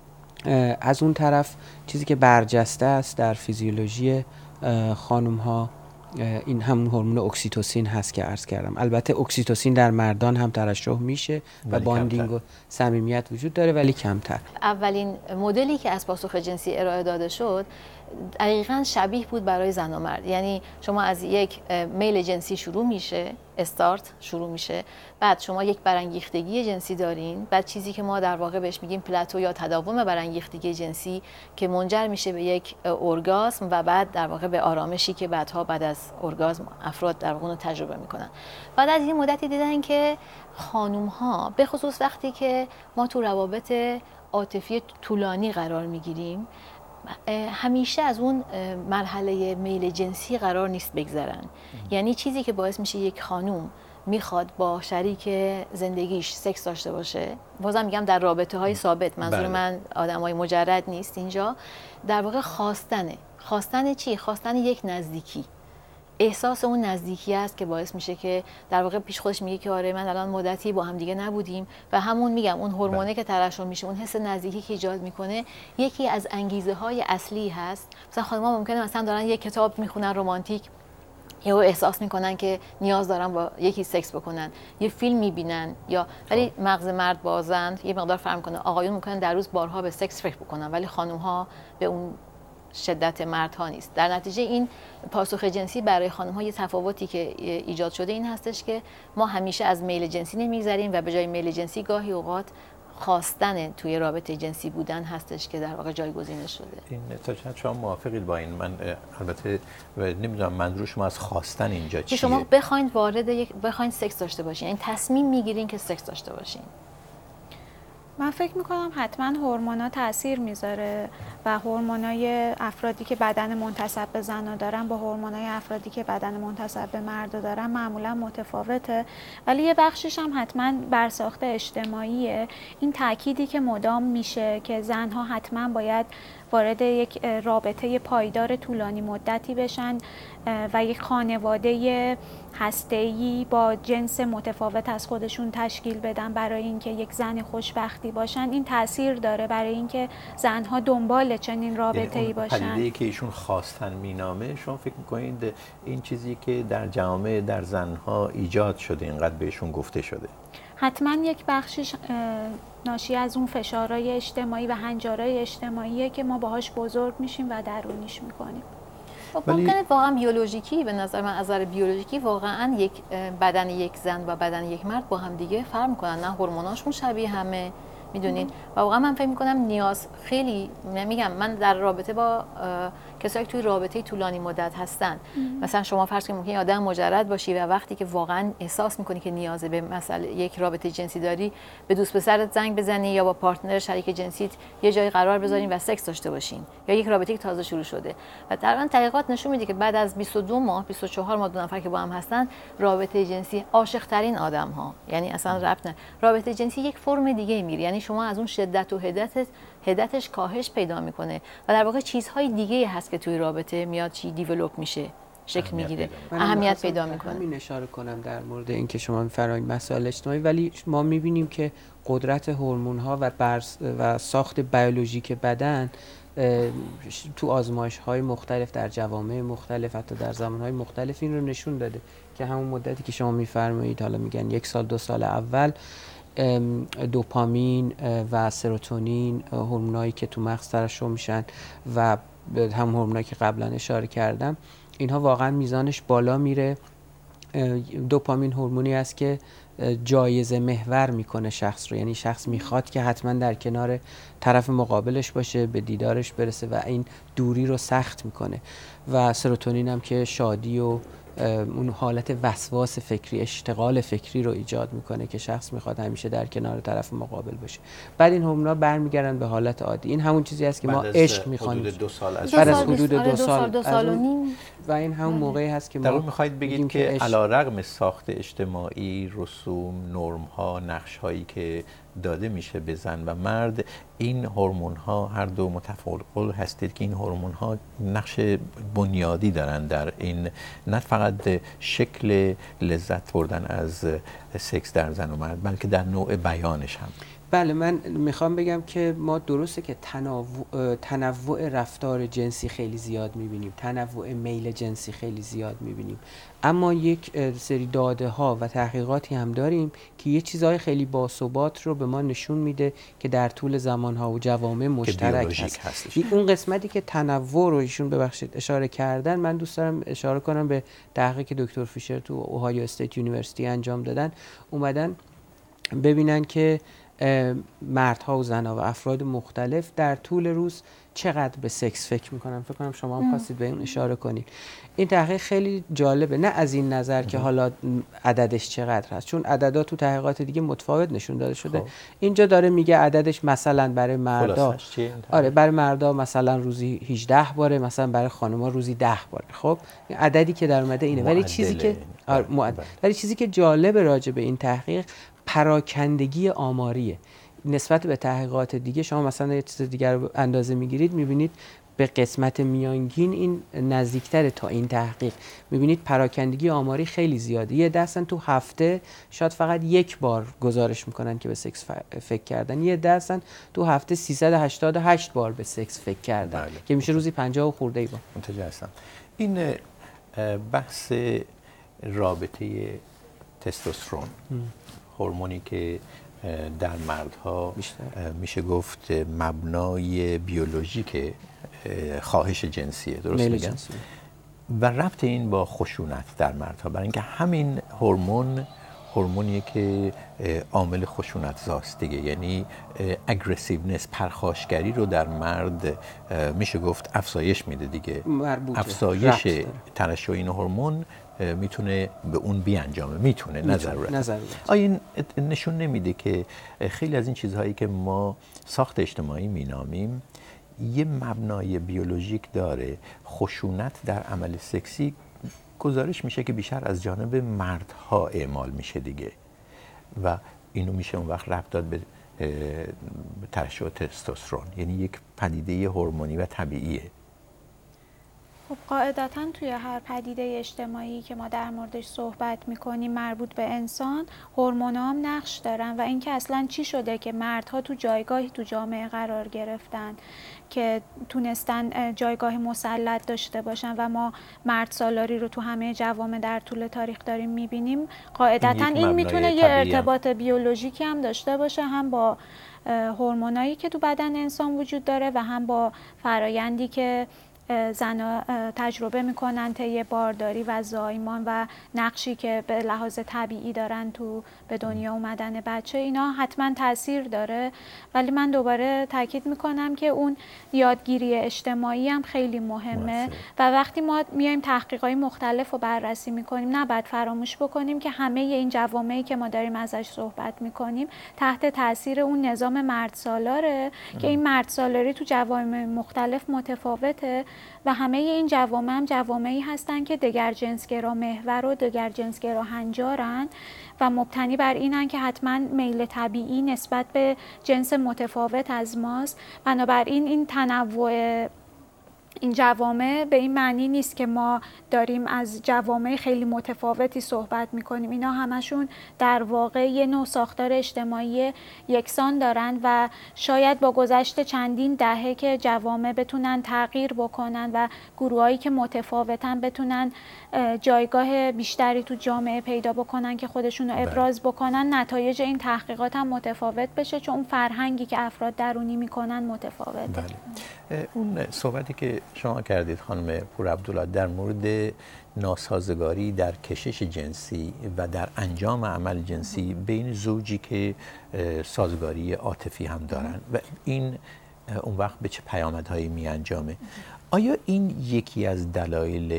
از اون طرف چیزی که برجسته است در فیزیولوژی خانم ها این همون هورمون اکسیتوسین هست که عرض کردم. البته اکسیتوسین در مردان هم ترشح میشه و باندینگ و صمیمیت وجود داره ولی کمتر. اولین مدلی که از پاسخ جنسی ارائه داده شد دقیقاً شبیه بود برای زن و مرد. یعنی شما از یک میل جنسی شروع میشه، استارت شروع میشه، بعد شما یک برانگیختگی جنسی دارین، بعد چیزی که ما در واقع بهش میگیم پلاتو یا تداوم برانگیختگی جنسی که منجر میشه به یک ارگاسم و بعد در واقع به آرامشی که بعد از ارگاسم افراد در واقع تجربه میکنن. بعد از این مدتی دیدن که خانوم ها به خصوص وقتی که ما تو روابط عاطفی طولانی قرار میگیریم همیشه از اون مرحله میل جنسی قرار نیست بگذرن. یعنی چیزی که باعث میشه یک خانوم میخواد با شریک زندگیش سکس داشته باشه، بازم میگم در رابطه های ثابت، منظور من آدم های مجرد نیست اینجا، در واقع خواستن چی؟ خواستن یک نزدیکی، احساس اون نزدیکی است که باعث میشه که در واقع پیش خودش میگه که آره من الان مدتی با هم دیگه نبودیم و همون میگم اون هورمونه که ترشح میشه، اون حس نزدیکی که ایجاد میکنه یکی از انگیزه های اصلی هست. مثلا خانم‌ها ممکنه مثلا دارن یک کتاب میخونن رمانتیک، یا احساس میکنن که نیاز دارن با یکی سکس بکنن، یه فیلم میبینن، یا ولی مغز مرد بازند یه مقدار فرق میکنه. آقایون ممکنن در روز بارها به سکس فکر بکنن ولی خانم‌ها به اون شدت مردها نیست. در نتیجه این پاسخ جنسی برای خانم‌ها یه تفاوتی که ایجاد شده این هستش که ما همیشه از میل جنسی نمیگذریم و به جای میل جنسی گاهی اوقات خواستن توی رابطه جنسی بودن هستش که در واقع جایگزین شده. این تا چند شما موافقید با این؟ من البته نمیدونم منظور شما از خواستن اینجا چیه؟ شما بخواید بخواید سکس داشته باشین، یعنی تصمیم میگیرین که سکس داشته باشین. من فکر میکنم حتما هورمونا تاثیر میذاره و هورمونای افرادی که بدن منتسب به زنا دارن با هورمونای افرادی که بدن منتسب به مرد دارن معمولا متفاوته، ولی یه بخشش هم حتما برساخت اجتماعیه. این تأکیدی که مدام میشه که زنها حتما باید وارد یک رابطه پایدار طولانی مدتی بشن و یک خانواده هسته‌ای با جنس متفاوت از خودشون تشکیل بدن برای اینکه یک زن خوشبختی باشن، این تاثیر داره برای اینکه زنها دنبال چنین رابطه‌ای باشن. پدیده‌ای که ایشون خواستن مینامه، شما فکر می‌کنید این چیزی که در جامعه در زنها ایجاد شده اینقدر بهشون گفته شده؟ حتما یک بخشش ناشی از اون فشارهای اجتماعی و هنجارهای اجتماعیه که ما باهاش بزرگ میشیم و درونیش میکنیم. ممکنه واقعا بیولوژیکی، به نظر من از نظر بیولوژیکی واقعا یک بدن یک زن و بدن یک مرد با هم دیگه فرق میکنن، نه هورموناشون شبیه همه، میدونین. و واقعا من فکر میکنم نیاز خیلی، میگم من در رابطه با کسایی که توی رابطه طولانی مدت هستن، مثلا شما فرض کنید ممکنه آدم مجرد باشی و وقتی که واقعا احساس میکنی که نیاز به مثلا یک رابطه جنسی داری، به دوست پسرت زنگ بزنی یا با پارتنر شریک جنسیت یه جای قرار بذارین و سکس داشته باشین، یا یک رابطه که تازه شروع شده. و تقریبا تحقیقات نشون میده که بعد از 22 ماه 24 ماه دو نفر که با هم هستن، رابطه جنسی عاشق ترین آدم ها، یعنی اصلا ربط نه، رابطه جنسی یک فرم دیگه میره، یعنی شما از اون شدت و حدتش کاهش پیدا میکنه و در واقع چیزهای دیگه هست که توی رابطه میاد چی دیولپ میشه، شکل میگیره، اهمیت پیدا میکنه. همین اشاره کنم در مورد اینکه شما میفرمایید مسائل اجتماعی، ولی ما میبینیم که قدرت هورمون ها و ساخت بیولوژیک بدن تو آزمایش های مختلف در جوامع مختلف، حتی در زمان های مختلف این رو نشون داده که همون مدتی که شما میفرمایید، حالا میگن 1 سال 2 سال اول، دوپامین و سروتونین، هورمونایی که تو مغز ترشح میشن و هم هورمونایی که قبلا اشاره کردم، اینها واقعا میزانش بالا میره. دوپامین هورمونی است که جایزه محور میکنه شخص رو، یعنی شخص میخواد که حتما در کنار طرف مقابلش باشه، به دیدارش برسه و این دوری رو سخت میکنه. و سروتونین هم که شادی و اون حالت وسواس فکری، اشتغال فکری رو ایجاد میکنه که شخص میخواد همیشه در کنار طرف مقابل باشه. بعد این هورمونا برمیگردن به حالت عادی. این همون چیزی است که ما عشق میخوانیم حدود 2 سال از بعد از حدود 2 سال و نیم. و این همون موقعی هست که در ما اون میخواید بگید که علیرغم ساخت اجتماعی، رسوم، نرم ها، نقش هایی که داده میشه به زن و مرد، این هورمون ها هر دو متفاوت هستید که این هورمون ها نقش بنیادی دارن در این، نه فقط شکل لذت بردن از سکس در زن و مرد، بلکه در نوع بیانش هم. بله، من میخوام بگم که ما درسته که تنوع رفتار جنسی خیلی زیاد میبینیم، تنوع میل جنسی خیلی زیاد میبینیم، اما یک سری داده ها و تحقیقاتی هم داریم که یه چیزهای خیلی باثبات رو به ما نشون میده که در طول زمان ها و جوامع مشترک هست. اون قسمتی که تنوع رو ایشون ببخشید اشاره کردن، من دوست دارم اشاره کنم به تحقیقی که دکتر فیشر تو اوهایو استیت یونیورسیتی انجام دادن. اومدن ببینن که مردها و زنها و افراد مختلف در طول روز چقدر به سکس فکر میکنن. فکر کنم شما هم خواستید به این اشاره کنید. این تحقیق خیلی جالبه، نه از این نظر که حالا عددش چقدر هست، چون عددا تو تحقیقات دیگه متفاوت نشون داده شده. اینجا داره میگه عددش مثلا برای مردا، برای مردا مثلا روزی 18 باره، مثلا برای خانم‌ها روزی 10 باره. خب این عددی که در اومده اینه، ولی چیزی که جالب راجع به این تحقیق پراکندگی آماریه. نسبت به تحقیقات دیگه شما مثلا یه چیز دیگر رو اندازه میگیرید، میبینید به قسمت میانگین این نزدیکتره تا این تحقیق. میبینید پراکندگی آماری خیلی زیاده. یه دستن تو هفته شاید فقط 1 بار گزارش میکنن که به سکس فکر کردن، یه دستن تو هفته 388 بار به سکس فکر کردن. بله. که میشه روزی 50 و خورده ای بار. متوجه هستم. این بحث رابطه تستوسترون، هورمونی که در مردها میشه گفت مبنای بیولوژیک خواهش جنسیه، درست میگم؟ و ربط این با خشونت در مردها، برای اینکه همین هورمونیه که عامل خشونت زاست دیگه، یعنی اگریسیونس، پرخاشگری رو در مرد میشه گفت افزایش میده دیگه. افزایش ترشح این هورمون میتونه به اون بیانجامه، میتونه نه ضرورت. آیا این نشون نمیده که خیلی از این چیزهایی که ما ساخت اجتماعی مینامیم یه مبنای بیولوژیک داره؟ خشونت در عمل سکسی گزارش میشه که بیشتر از جانب مردها اعمال میشه دیگه و اینو میشه اون وقت ربط داد به ترشح تستوسترون، یعنی یک پدیده هورمونی و طبیعیه. خب قاعدتاً توی هر پدیده اجتماعی که ما در موردش صحبت میکنیم مربوط به انسان، هورمونا هم نقش دارن و اینکه اصلاً چی شده که مردها تو جایگاهی تو جامعه قرار گرفتن که تونستن جایگاه مسلط داشته باشن و ما مرد سالاری رو تو همه جوامع در طول تاریخ داریم میبینیم، قاعدتاً این میتونه یه ارتباط بیولوژیکی هم داشته باشه، هم با هورمونایی که تو بدن انسان وجود داره و هم با فرایندی که زن‌ها تجربه میکنن طی بارداری و زایمان و نقشی که به لحاظ طبیعی دارن تو به دنیا اومدن بچه. اینا حتما تاثیر داره، ولی من دوباره تاکید میکنم که اون یادگیری اجتماعی هم خیلی مهمه و وقتی ما میایم تحقیقات مختلف رو بررسی میکنیم نباید فراموش بکنیم که همه این جوامعی که ما داریم ازش صحبت میکنیم تحت تاثیر اون نظام مرد سالاره که این مرد سالاری تو جوامع مختلف متفاوته و همه این جوامع هم جوامعی هستن که دگرجنسگرا محور و دگرجنسگرا هنجارن و مبتنی بر اینن که حتما میل طبیعی نسبت به جنس متفاوت از ماست. بنابراین این تنوع این جوامع به این معنی نیست که ما داریم از جوامع خیلی متفاوتی صحبت میکنیم، اینا همشون در واقع یه نوع ساختار اجتماعی یکسان دارن و شاید با گذشت چندین دهه که جوامع بتونن تغییر بکنن و گروهایی که متفاوتن بتونن جایگاه بیشتری تو جامعه پیدا بکنن که خودشون رو ابراز بکنن، نتایج این تحقیقات هم متفاوت بشه چون اون فرهنگی که افراد درونی میکنن متفاوته. اون صحبتی که شما کردید خانم پورعبدالله در مورد ناسازگاری در کشش جنسی و در انجام عمل جنسی بین زوجی که سازگاری عاطفی هم دارن و این اون وقت به چه پیامدهایی می انجامه، آیا این یکی از دلایل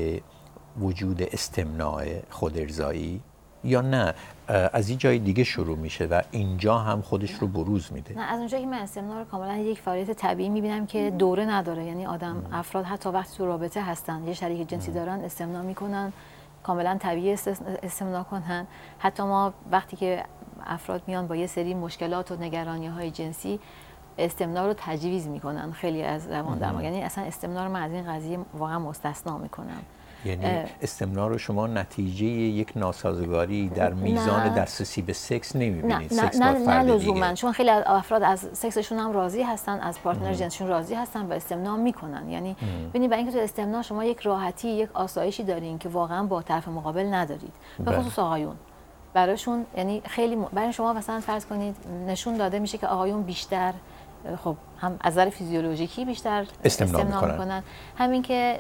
وجود استمناء خودارضایی یا نه از این جای دیگه شروع میشه و اینجا هم خودش رو بروز میده؟ نه، از اونجایی که من استمناء رو کاملا یک فعالیت طبیعی میبینم که دوره نداره، یعنی افراد حتی وقتی تو رابطه هستن یه شریک جنسی دارن استمناء میکنن، کاملا طبیعی استمناء کنن. حتی ما وقتی که افراد میان با یه سری مشکلات و نگرانی‌های جنسی استمناء رو تجویز میکنن خیلی از روان‌درمانگران، یعنی اصلا استمناء رو من از این قضیه واقعا مستثنا میکنم. یعنی استمناء رو شما نتیجه یک ناسازگاری در میزان دسترسی به سکس نمیبینید؟ نه لزوما، چون خیلی از افراد از سکسشون هم راضی هستن، از پارتنر جنسیشون راضی هستن و استمناء میکنن. یعنی ببینید برای اینکه تو استمناء شما یک راحتی، یک آسایشی دارین که واقعا با طرف مقابل ندارید، به خصوص آقایون. براشون یعنی خیلی برای شما مثلا فرض کنید نشون داده میشه که آقایون بیشتر خب هم از نظر فیزیولوژیکی بیشتر استمناء میکنن، همین که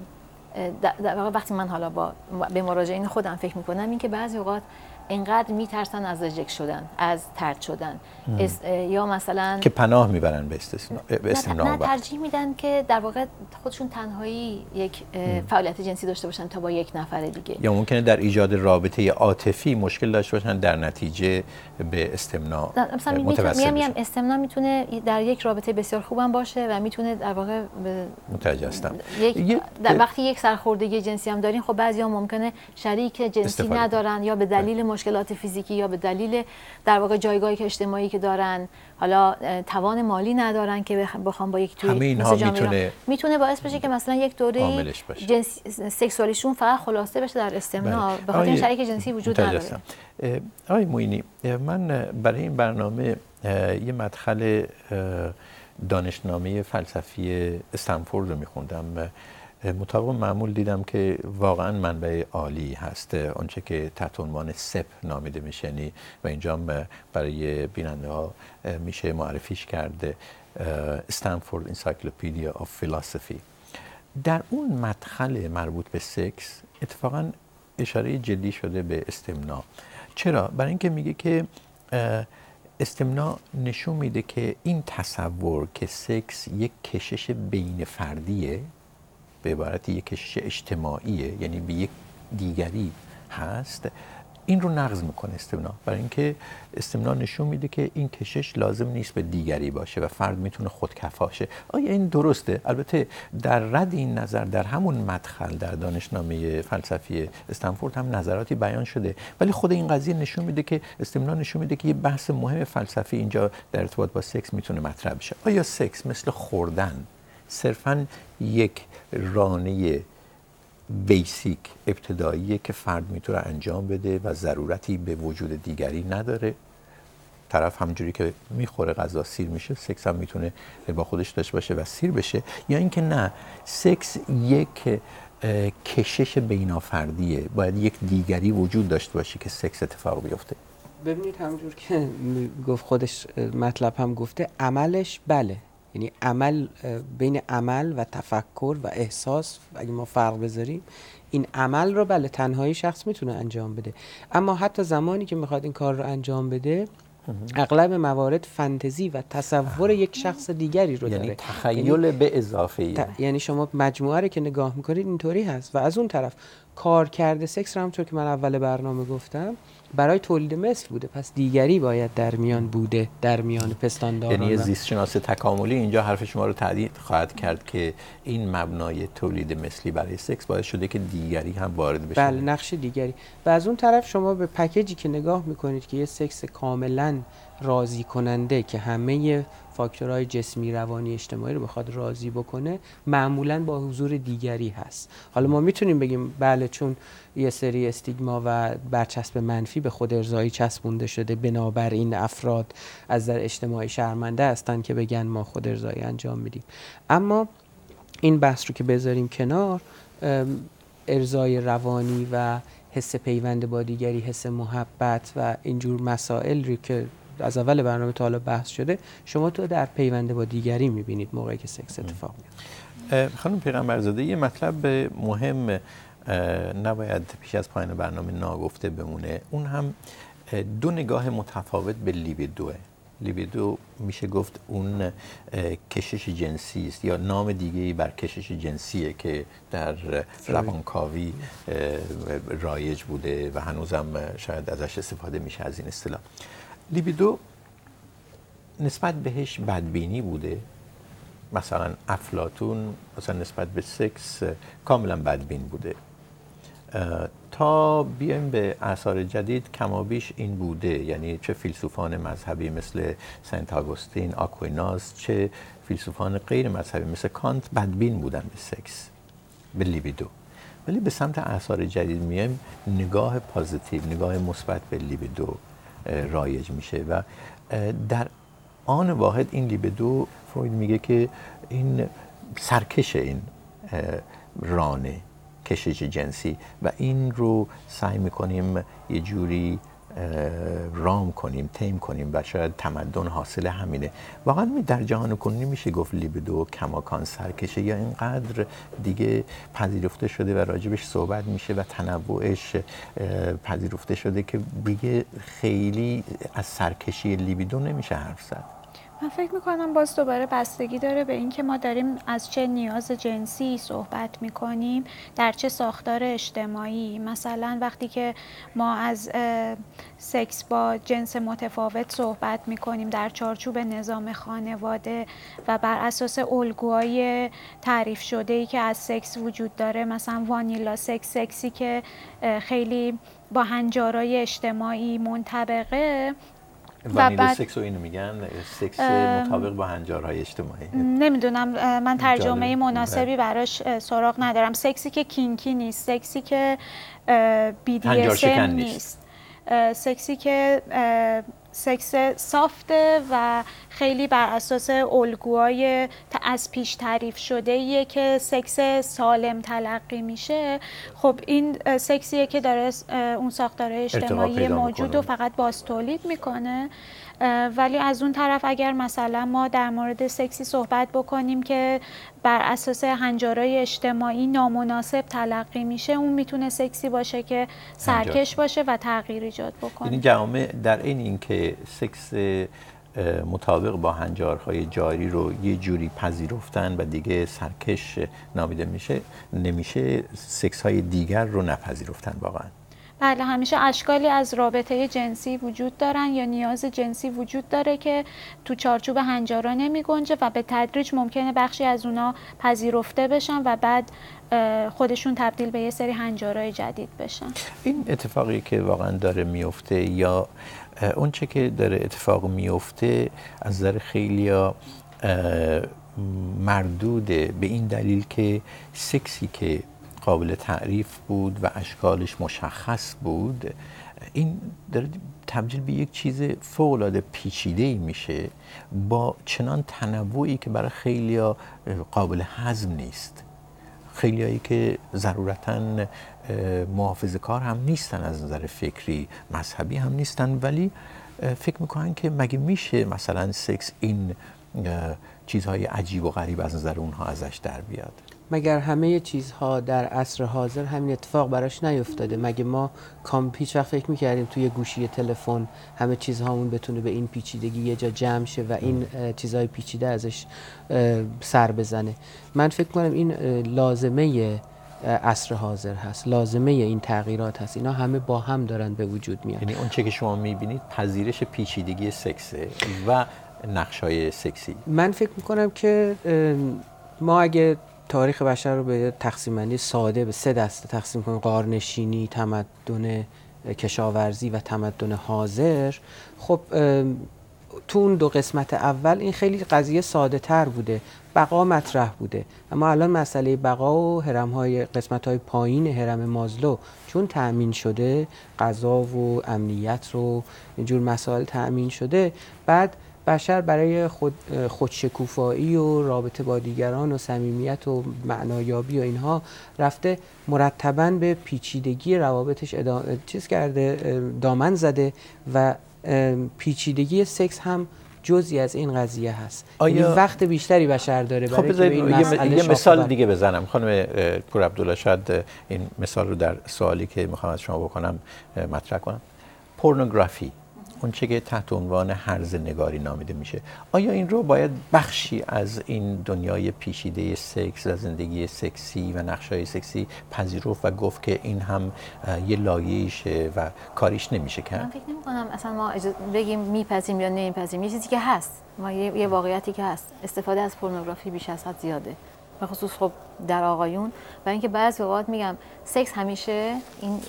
در واقع وقتی من حالا به مراجعین خودم فکر میکنم این که بعضی اوقات اینقدر میترسن از ریجکت شدن، از طرد شدن یا مثلا که پناه میبرن به استمناء، نه ترجیح میدن که در واقع خودشون تنهایی یک فعالیت جنسی داشته باشن تا با یک نفر دیگه، یا ممکنه در ایجاد رابطه عاطفی مشکل داشته باشن در نتیجه به استمناء مثلا میگم استمناء میتونه در یک رابطه بسیار خوبم باشه و میتونه در واقع متوجه هستم وقتی یک سرخوردگی جنسی هم دارین خب بعضیا ممکنه شریک جنسی ندارن یا به دلیل مشکلات فیزیکی یا به دلیل در واقع جایگاهی که اجتماعی که دارن، حالا توان مالی ندارن که بخوام با یک توی میتونه باعث بشه که مثلا یک دوره سکسوالیشون فقط خلاصه بشه در استمناء به خاطر شریک جنسی وجود نداره. آقای معینی، من برای این برنامه یه مدخل دانشنامه فلسفی استنفورد رو میخوندم، مطابق معمول دیدم که واقعا منبع عالی هست، آنچه که تحت عنوان سپ نامیده میشه، یعنی و اینجا برای بیننده ها میشه معرفیش کرده، استنفورد انسایکلوپدیا آف فیلاسوفی. در اون مدخل مربوط به سکس اتفاقا اشاره جدی شده به استمناء. چرا؟ برای اینکه میگه که استمناء نشون میده که این تصور که سکس یک کشش بین فردیه، به عبارت یک کشش اجتماعیه، یعنی به یک دیگری هست این رو نقض میکنه استمناء، برای اینکه استمناء نشون میده که این کشش لازم نیست به دیگری باشه و فرد میتونه خودکفا شه. آیا این درسته؟ البته در رد این نظر در همون مدخل در دانشنامه فلسفی استنفورد هم نظراتی بیان شده، ولی خود این قضیه نشون میده که استمناء نشون میده که یه بحث مهم فلسفی اینجا در ارتباط با سکس میتونه مطرح بشه. آیا سکس مثل خوردن صرفاً یک رانه بیسیک ابتداییه که فرد میتونه انجام بده و ضرورتی به وجود دیگری نداره؟ طرف همجوری که میخوره غذا سیر میشه، سکس هم میتونه با خودش داشته باشه و سیر بشه، یا اینکه نه سکس یک کشش بینافردیه، باید یک دیگری وجود داشته باشه که سکس اتفاق بیفته؟ ببینید همونجور که گفت خودش مطلب هم گفته، عملش بله، یعنی عمل بین عمل و تفکر و احساس اگه ما فرق بذاریم، این عمل رو بله تنهایی شخص میتونه انجام بده، اما حتی زمانی که میخواد این کار رو انجام بده اغلب موارد فانتزی و تصور یک شخص دیگری رو داره، یعنی تخیل به اضافه یعنی شما مجموعه رو که نگاه میکنید اینطوری هست. و از اون طرف کارکرد سکس رو همونطور که من اول برنامه گفتم برای تولید مثل بوده، پس دیگری باید در میان بوده، در میان پستانداران. یعنی زیست شناس تکاملی اینجا حرف شما رو تایید خواهد کرد که این مبنای تولید مثلی برای سکس باعث شده که دیگری هم وارد بشه. بله، نقش دیگری. و از اون طرف شما به پکیجی که نگاه میکنید که یه سکس کاملا راضی کننده که همه فاکتورهای جسمی، روانی، اجتماعی رو بخواد راضی بکنه، معمولا با حضور دیگری هست. حالا ما میتونیم بگیم بله چون یه سری استیگما و برچسب منفی به خود ارضایی چسبونده شده، بنابراین افراد از نظر اجتماعی شرمنده هستن که بگن ما خود ارضایی انجام میدیم. اما این بحث رو که بذاریم کنار، ارضای روانی و حس پیوند با دیگری، حس محبت و اینجور مسائل رو که از اول برنامه تا حالا بحث شده، شما تو در پیوند با دیگری میبینید موقعی که سکس اتفاق میفته. خانم پیغمبرزاده یه مطلب مهم نباید پیش از پایان برنامه ناگفته بمونه، اون هم دو نگاه متفاوت به لیبیدوه. لیبیدو میشه گفت اون کشش جنسی است یا نام دیگه‌ای بر کشش جنسیه که در روانکاوی رایج بوده و هنوزم شاید ازش استفاده میشه از این اصطلاح. لیبیدو نسبت بهش بدبینی بوده، مثلا افلاطون مثلا نسبت به سکس کاملا بدبین بوده، تا بیایم به آثار جدید کمابیش این بوده، یعنی چه فیلسوفان مذهبی مثل سنت آگوستین، آکویناس، چه فیلسوفان غیر مذهبی مثل کانت بدبین بودن به سکس، به لیبیدو. ولی به سمت آثار جدید میایم نگاه پازیتیو، نگاه مثبت به لیبیدو رایج میشه و در آن واحد این لیبیدو فروید میگه که این سرکش این رانه کشش جنسی و این رو سعی میکنیم یه جوری رام کنیم، تیم کنیم و شاید تمدن حاصل همینه. واقعا در جهان کنونی میشه گفت لیبیدو کماکان سرکشه یا اینقدر دیگه پذیرفته شده و راجبش صحبت میشه و تنوعش پذیرفته شده که دیگه خیلی از سرکشی لیبیدو نمیشه حرف زد؟ من فکر میکنم باز دوباره بستگی داره به این که ما داریم از چه نیاز جنسی صحبت میکنیم، در چه ساختار اجتماعی. مثلا وقتی که ما از سکس با جنس متفاوت صحبت میکنیم در چارچوب نظام خانواده و بر اساس الگوهای تعریف شده‌ای که از سکس وجود داره، مثلا وانیلا سکس، سکسی که خیلی با هنجارهای اجتماعی منطبقه، وانیلا سکس رو اینو میگن سکس مطابق با هنجارهای اجتماعی. نمیدونم، من ترجمه مناسبی براش سراغ ندارم. سکسی که کینکی نیست، سکسی که BDSM نیست، سکسی که سکس سافته و خیلی بر اساس الگوهای از پیش تعریف شده‌ایه که سکس سالم تلقی میشه. خب این سکسیه که داره اون ساختارهای اجتماعی موجود رو فقط باز تولید میکنه. ولی از اون طرف اگر مثلا ما در مورد سکسی صحبت بکنیم که بر اساس هنجارهای اجتماعی نامناسب تلقی میشه، اون میتونه سکسی باشه که سرکش باشه و تغییر ایجاد بکنه. یعنی جامعه در این که سکس مطابق با هنجارهای جاری رو یه جوری پذیرفتن و دیگه سرکش نامیده نمیشه، سکس های دیگر رو نپذیرفتن واقعا. بله، همیشه اشکالی از رابطه جنسی وجود دارن یا نیاز جنسی وجود داره که تو چارچوب هنجارا نمی گنجه و به تدریج ممکنه بخشی از اونا پذیرفته بشن و بعد خودشون تبدیل به یه سری هنجارای جدید بشن. این اتفاقی که واقعا داره میفته یا اون چه که داره اتفاق میفته از نظر خیلیا مردوده به این دلیل که سکسی که قابل تعریف بود و اشکالش مشخص بود این داره تبدیل به یک چیز فوق‌العاده پیچیده‌ای میشه با چنان تنوعی که برای خیلیا قابل هضم نیست. خیلیایی که ضرورتاً محافظه‌کار هم نیستن، از نظر فکری مذهبی هم نیستن، ولی فکر میکنن که مگه میشه مثلا سکس این چیزهای عجیب و غریب از نظر اونها ازش در بیاد؟ مگر همه چیزها در عصر حاضر همین اتفاق براش نیفتاده؟ مگه ما هیچ وقت فکر میکردیم توی گوشی تلفن همه چیزهامون بتونه به این پیچیدگی یه جا جمع شه و این چیزهای پیچیده ازش سر بزنه؟ من فکر کنم این لازمه عصر حاضر هست، لازمه این تغییرات هست، اینا همه با هم دارن به وجود میان. یعنی اون چه که شما میبینید پذیرش پیچیدگی سکسه و نقشای سکسی. من فکر میکنم که ما اگه تاریخ بشر رو به تقسیم بندی ساده به 3 دسته تقسیم کنیم، غارنشینی، تمدن کشاورزی و تمدن حاضر، خب تو اون 2 قسمت اول این خیلی قضیه ساده تر بوده، بقا مطرح بوده، اما الان مسئله بقا و هرم‌های قسمت‌های پایین هرم مازلو چون تأمین شده، غذا و امنیت رو اینجور مسائل تأمین شده، بعد بشر برای خودشکوفایی و رابطه با دیگران و صمیمیت و معنایابی و اینها رفته مرتباً به پیچیدگی روابطش چیز کرده، دامن زده و پیچیدگی سکس هم جزئی از این قضیه هست. یعنی وقت بیشتری بشر داره برای که این مسئله یه مثال دیگه بزنم خانم پور عبدالله، شاید این مثال رو در سوالی که میخوام از شما بکنم مطرح کنم. پورنوگرافی، اون چه که تحت عنوان هرزه‌نگاری نامیده میشه، آیا این رو باید بخشی از این دنیای پیچیده سکس و زندگی سکسی و نقشای سکسی پذیرفت و گفت که این هم یه لایه‌ایشه و کاریش نمیشه کرد؟ من فکر نمی‌کنم اصلا ما بگیم میپذیریم یا نمیپذیریم. یه چیزی که هست، ما یه واقعیتی که هست، استفاده از پورنوگرافی بیش از حد زیاده، به خصوص خب در آقایون. و اینکه بعضی اوقات میگم سکس همیشه این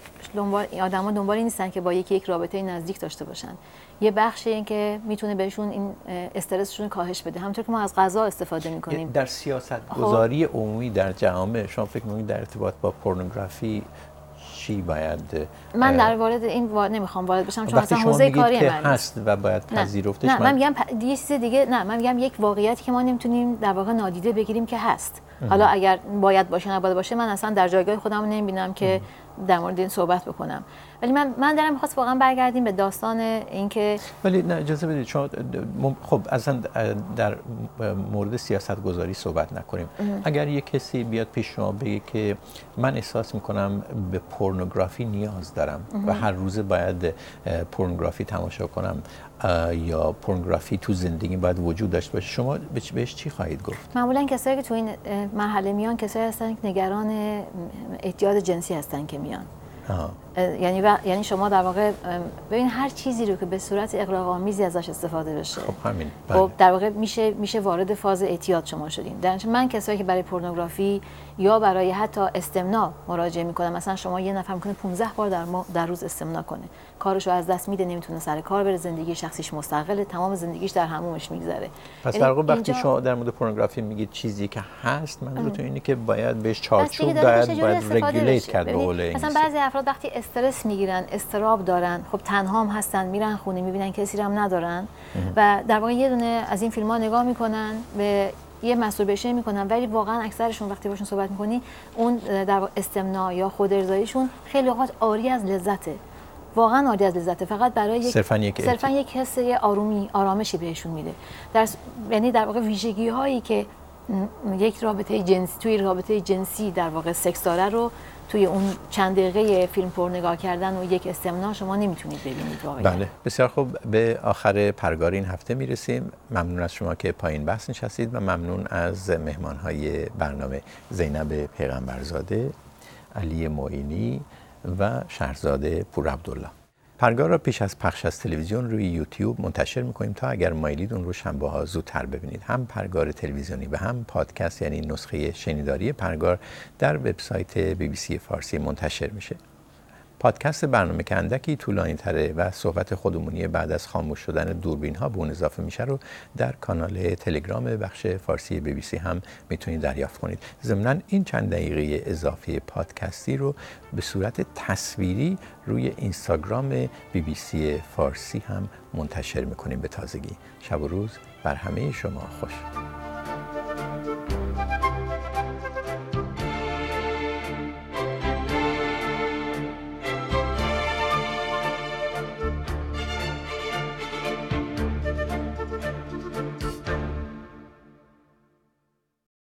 آدما دنبال نیستن که با یک رابطه نزدیک داشته باشن. یه بخشی این که میتونه بهشون این استرسشون کاهش بده، همونطور که ما از غذا استفاده میکنیم. در سیاست گذاری عمومی در جامعه شما فکر می‌کنید در ارتباط با پورنوگرافی چی باید؟ من در وارد این نمیخوام وارد بشم چون اصلا حوزه کاری من هست و باید پذیرفتش. نه من میگم یه چیز دیگه، نه من میگم یک واقعیتی که ما نمیتونیم در واقع نادیده بگیریم که هست. حالا اگر باید باشه نباید باشه، من اصلا در جایگاه خودم نمیبینم که در مورد این صحبت بکنم. ولی من دارم می‌خواست واقعا برگردیم به داستان اینکه ولی نه اجازه بدید شما خب اصلا در مورد سیاست گذاری صحبت نکنیم. اگر یک کسی بیاد پیش شما بگه که من احساس میکنم به پورنوگرافی نیاز دارم و هر روز باید پورنوگرافی تماشا کنم یا پورنوگرافی تو زندگی باید وجود داشته باشه، شما بهش چی خواهید گفت؟ معمولا کسایی که تو این مرحله میان کسایی هستن که نگران اعتیاد جنسی هستن که میان. یعنی شما در واقع ببین هر چیزی رو که به صورت اغراق‌آمیزی ازش استفاده بشه، خب همین خب در واقع میشه وارد فاز اعتیاد شما شدین. در من کسایی که برای پورنوگرافی یا برای حتی استمناء مراجعه میکنن، مثلا شما یه نفر میکنه 15 بار در روز استمناء کنه، کارشو از دست میده، نمیتونه سر کار بره، زندگی شخصیش مستقله، تمام زندگیش در حمومش میگذره. پس در واقع وقتی شما در مورد پورنوگرافی میگید چیزی که هست، منظورتون اینه که باید بهش چارچوب باید رگولیت کرد به قول انگلیسی. مثلا بعضی افراد وقتی استرس میگیرن، استراب دارن، خب تنها هم هستن، میرن خونه میبینن کسی رو هم ندارن و در واقع یه دونه از این فیلم‌ها نگاه میکنن، به یه ماستوربیشن میکنن، ولی واقعا اکثرشون وقتی باشون صحبت میکنی اون در استمناء یا خودارضاییشون خیلی اوقات عاری از لذته، واقعا عاری از لذته، فقط برای صرفاً یک حس آرامشی بهشون میده. یعنی در واقع ویژگی‌هایی که یک رابطه جنسی توی رابطه جنسی در واقع سکس داره رو توی اون چند دقیقه فیلم پر نگاه کردن و یک استمناء شما نمیتونید ببینید واقعا. بله بسیار خوب، به آخر پرگار این هفته میرسیم. ممنون از شما که پایین بحث نشستید و ممنون از مهمانهای برنامه زینب پیغمبرزاده، علی معینی و شهرزاد پورعبدالله. پرگار را پیش از پخش از تلویزیون روی یوتیوب منتشر میکنیم تا اگر مایلید اون رو شنبه ها زودتر ببینید. هم پرگار تلویزیونی و هم پادکست یعنی نسخه شنیداری پرگار در وبسایت BBC فارسی منتشر میشه. پادکست برنامه که اندکی طولانی تره و صحبت خودمونی بعد از خاموش شدن دوربین ها به اون اضافه میشه رو در کانال تلگرام بخش فارسی BBC هم میتونید دریافت کنید. ضمناً این چند دقیقه اضافی پادکستی رو به صورت تصویری روی اینستاگرام BBC فارسی هم منتشر میکنیم به تازگی. شب و روز بر همه شما خوش.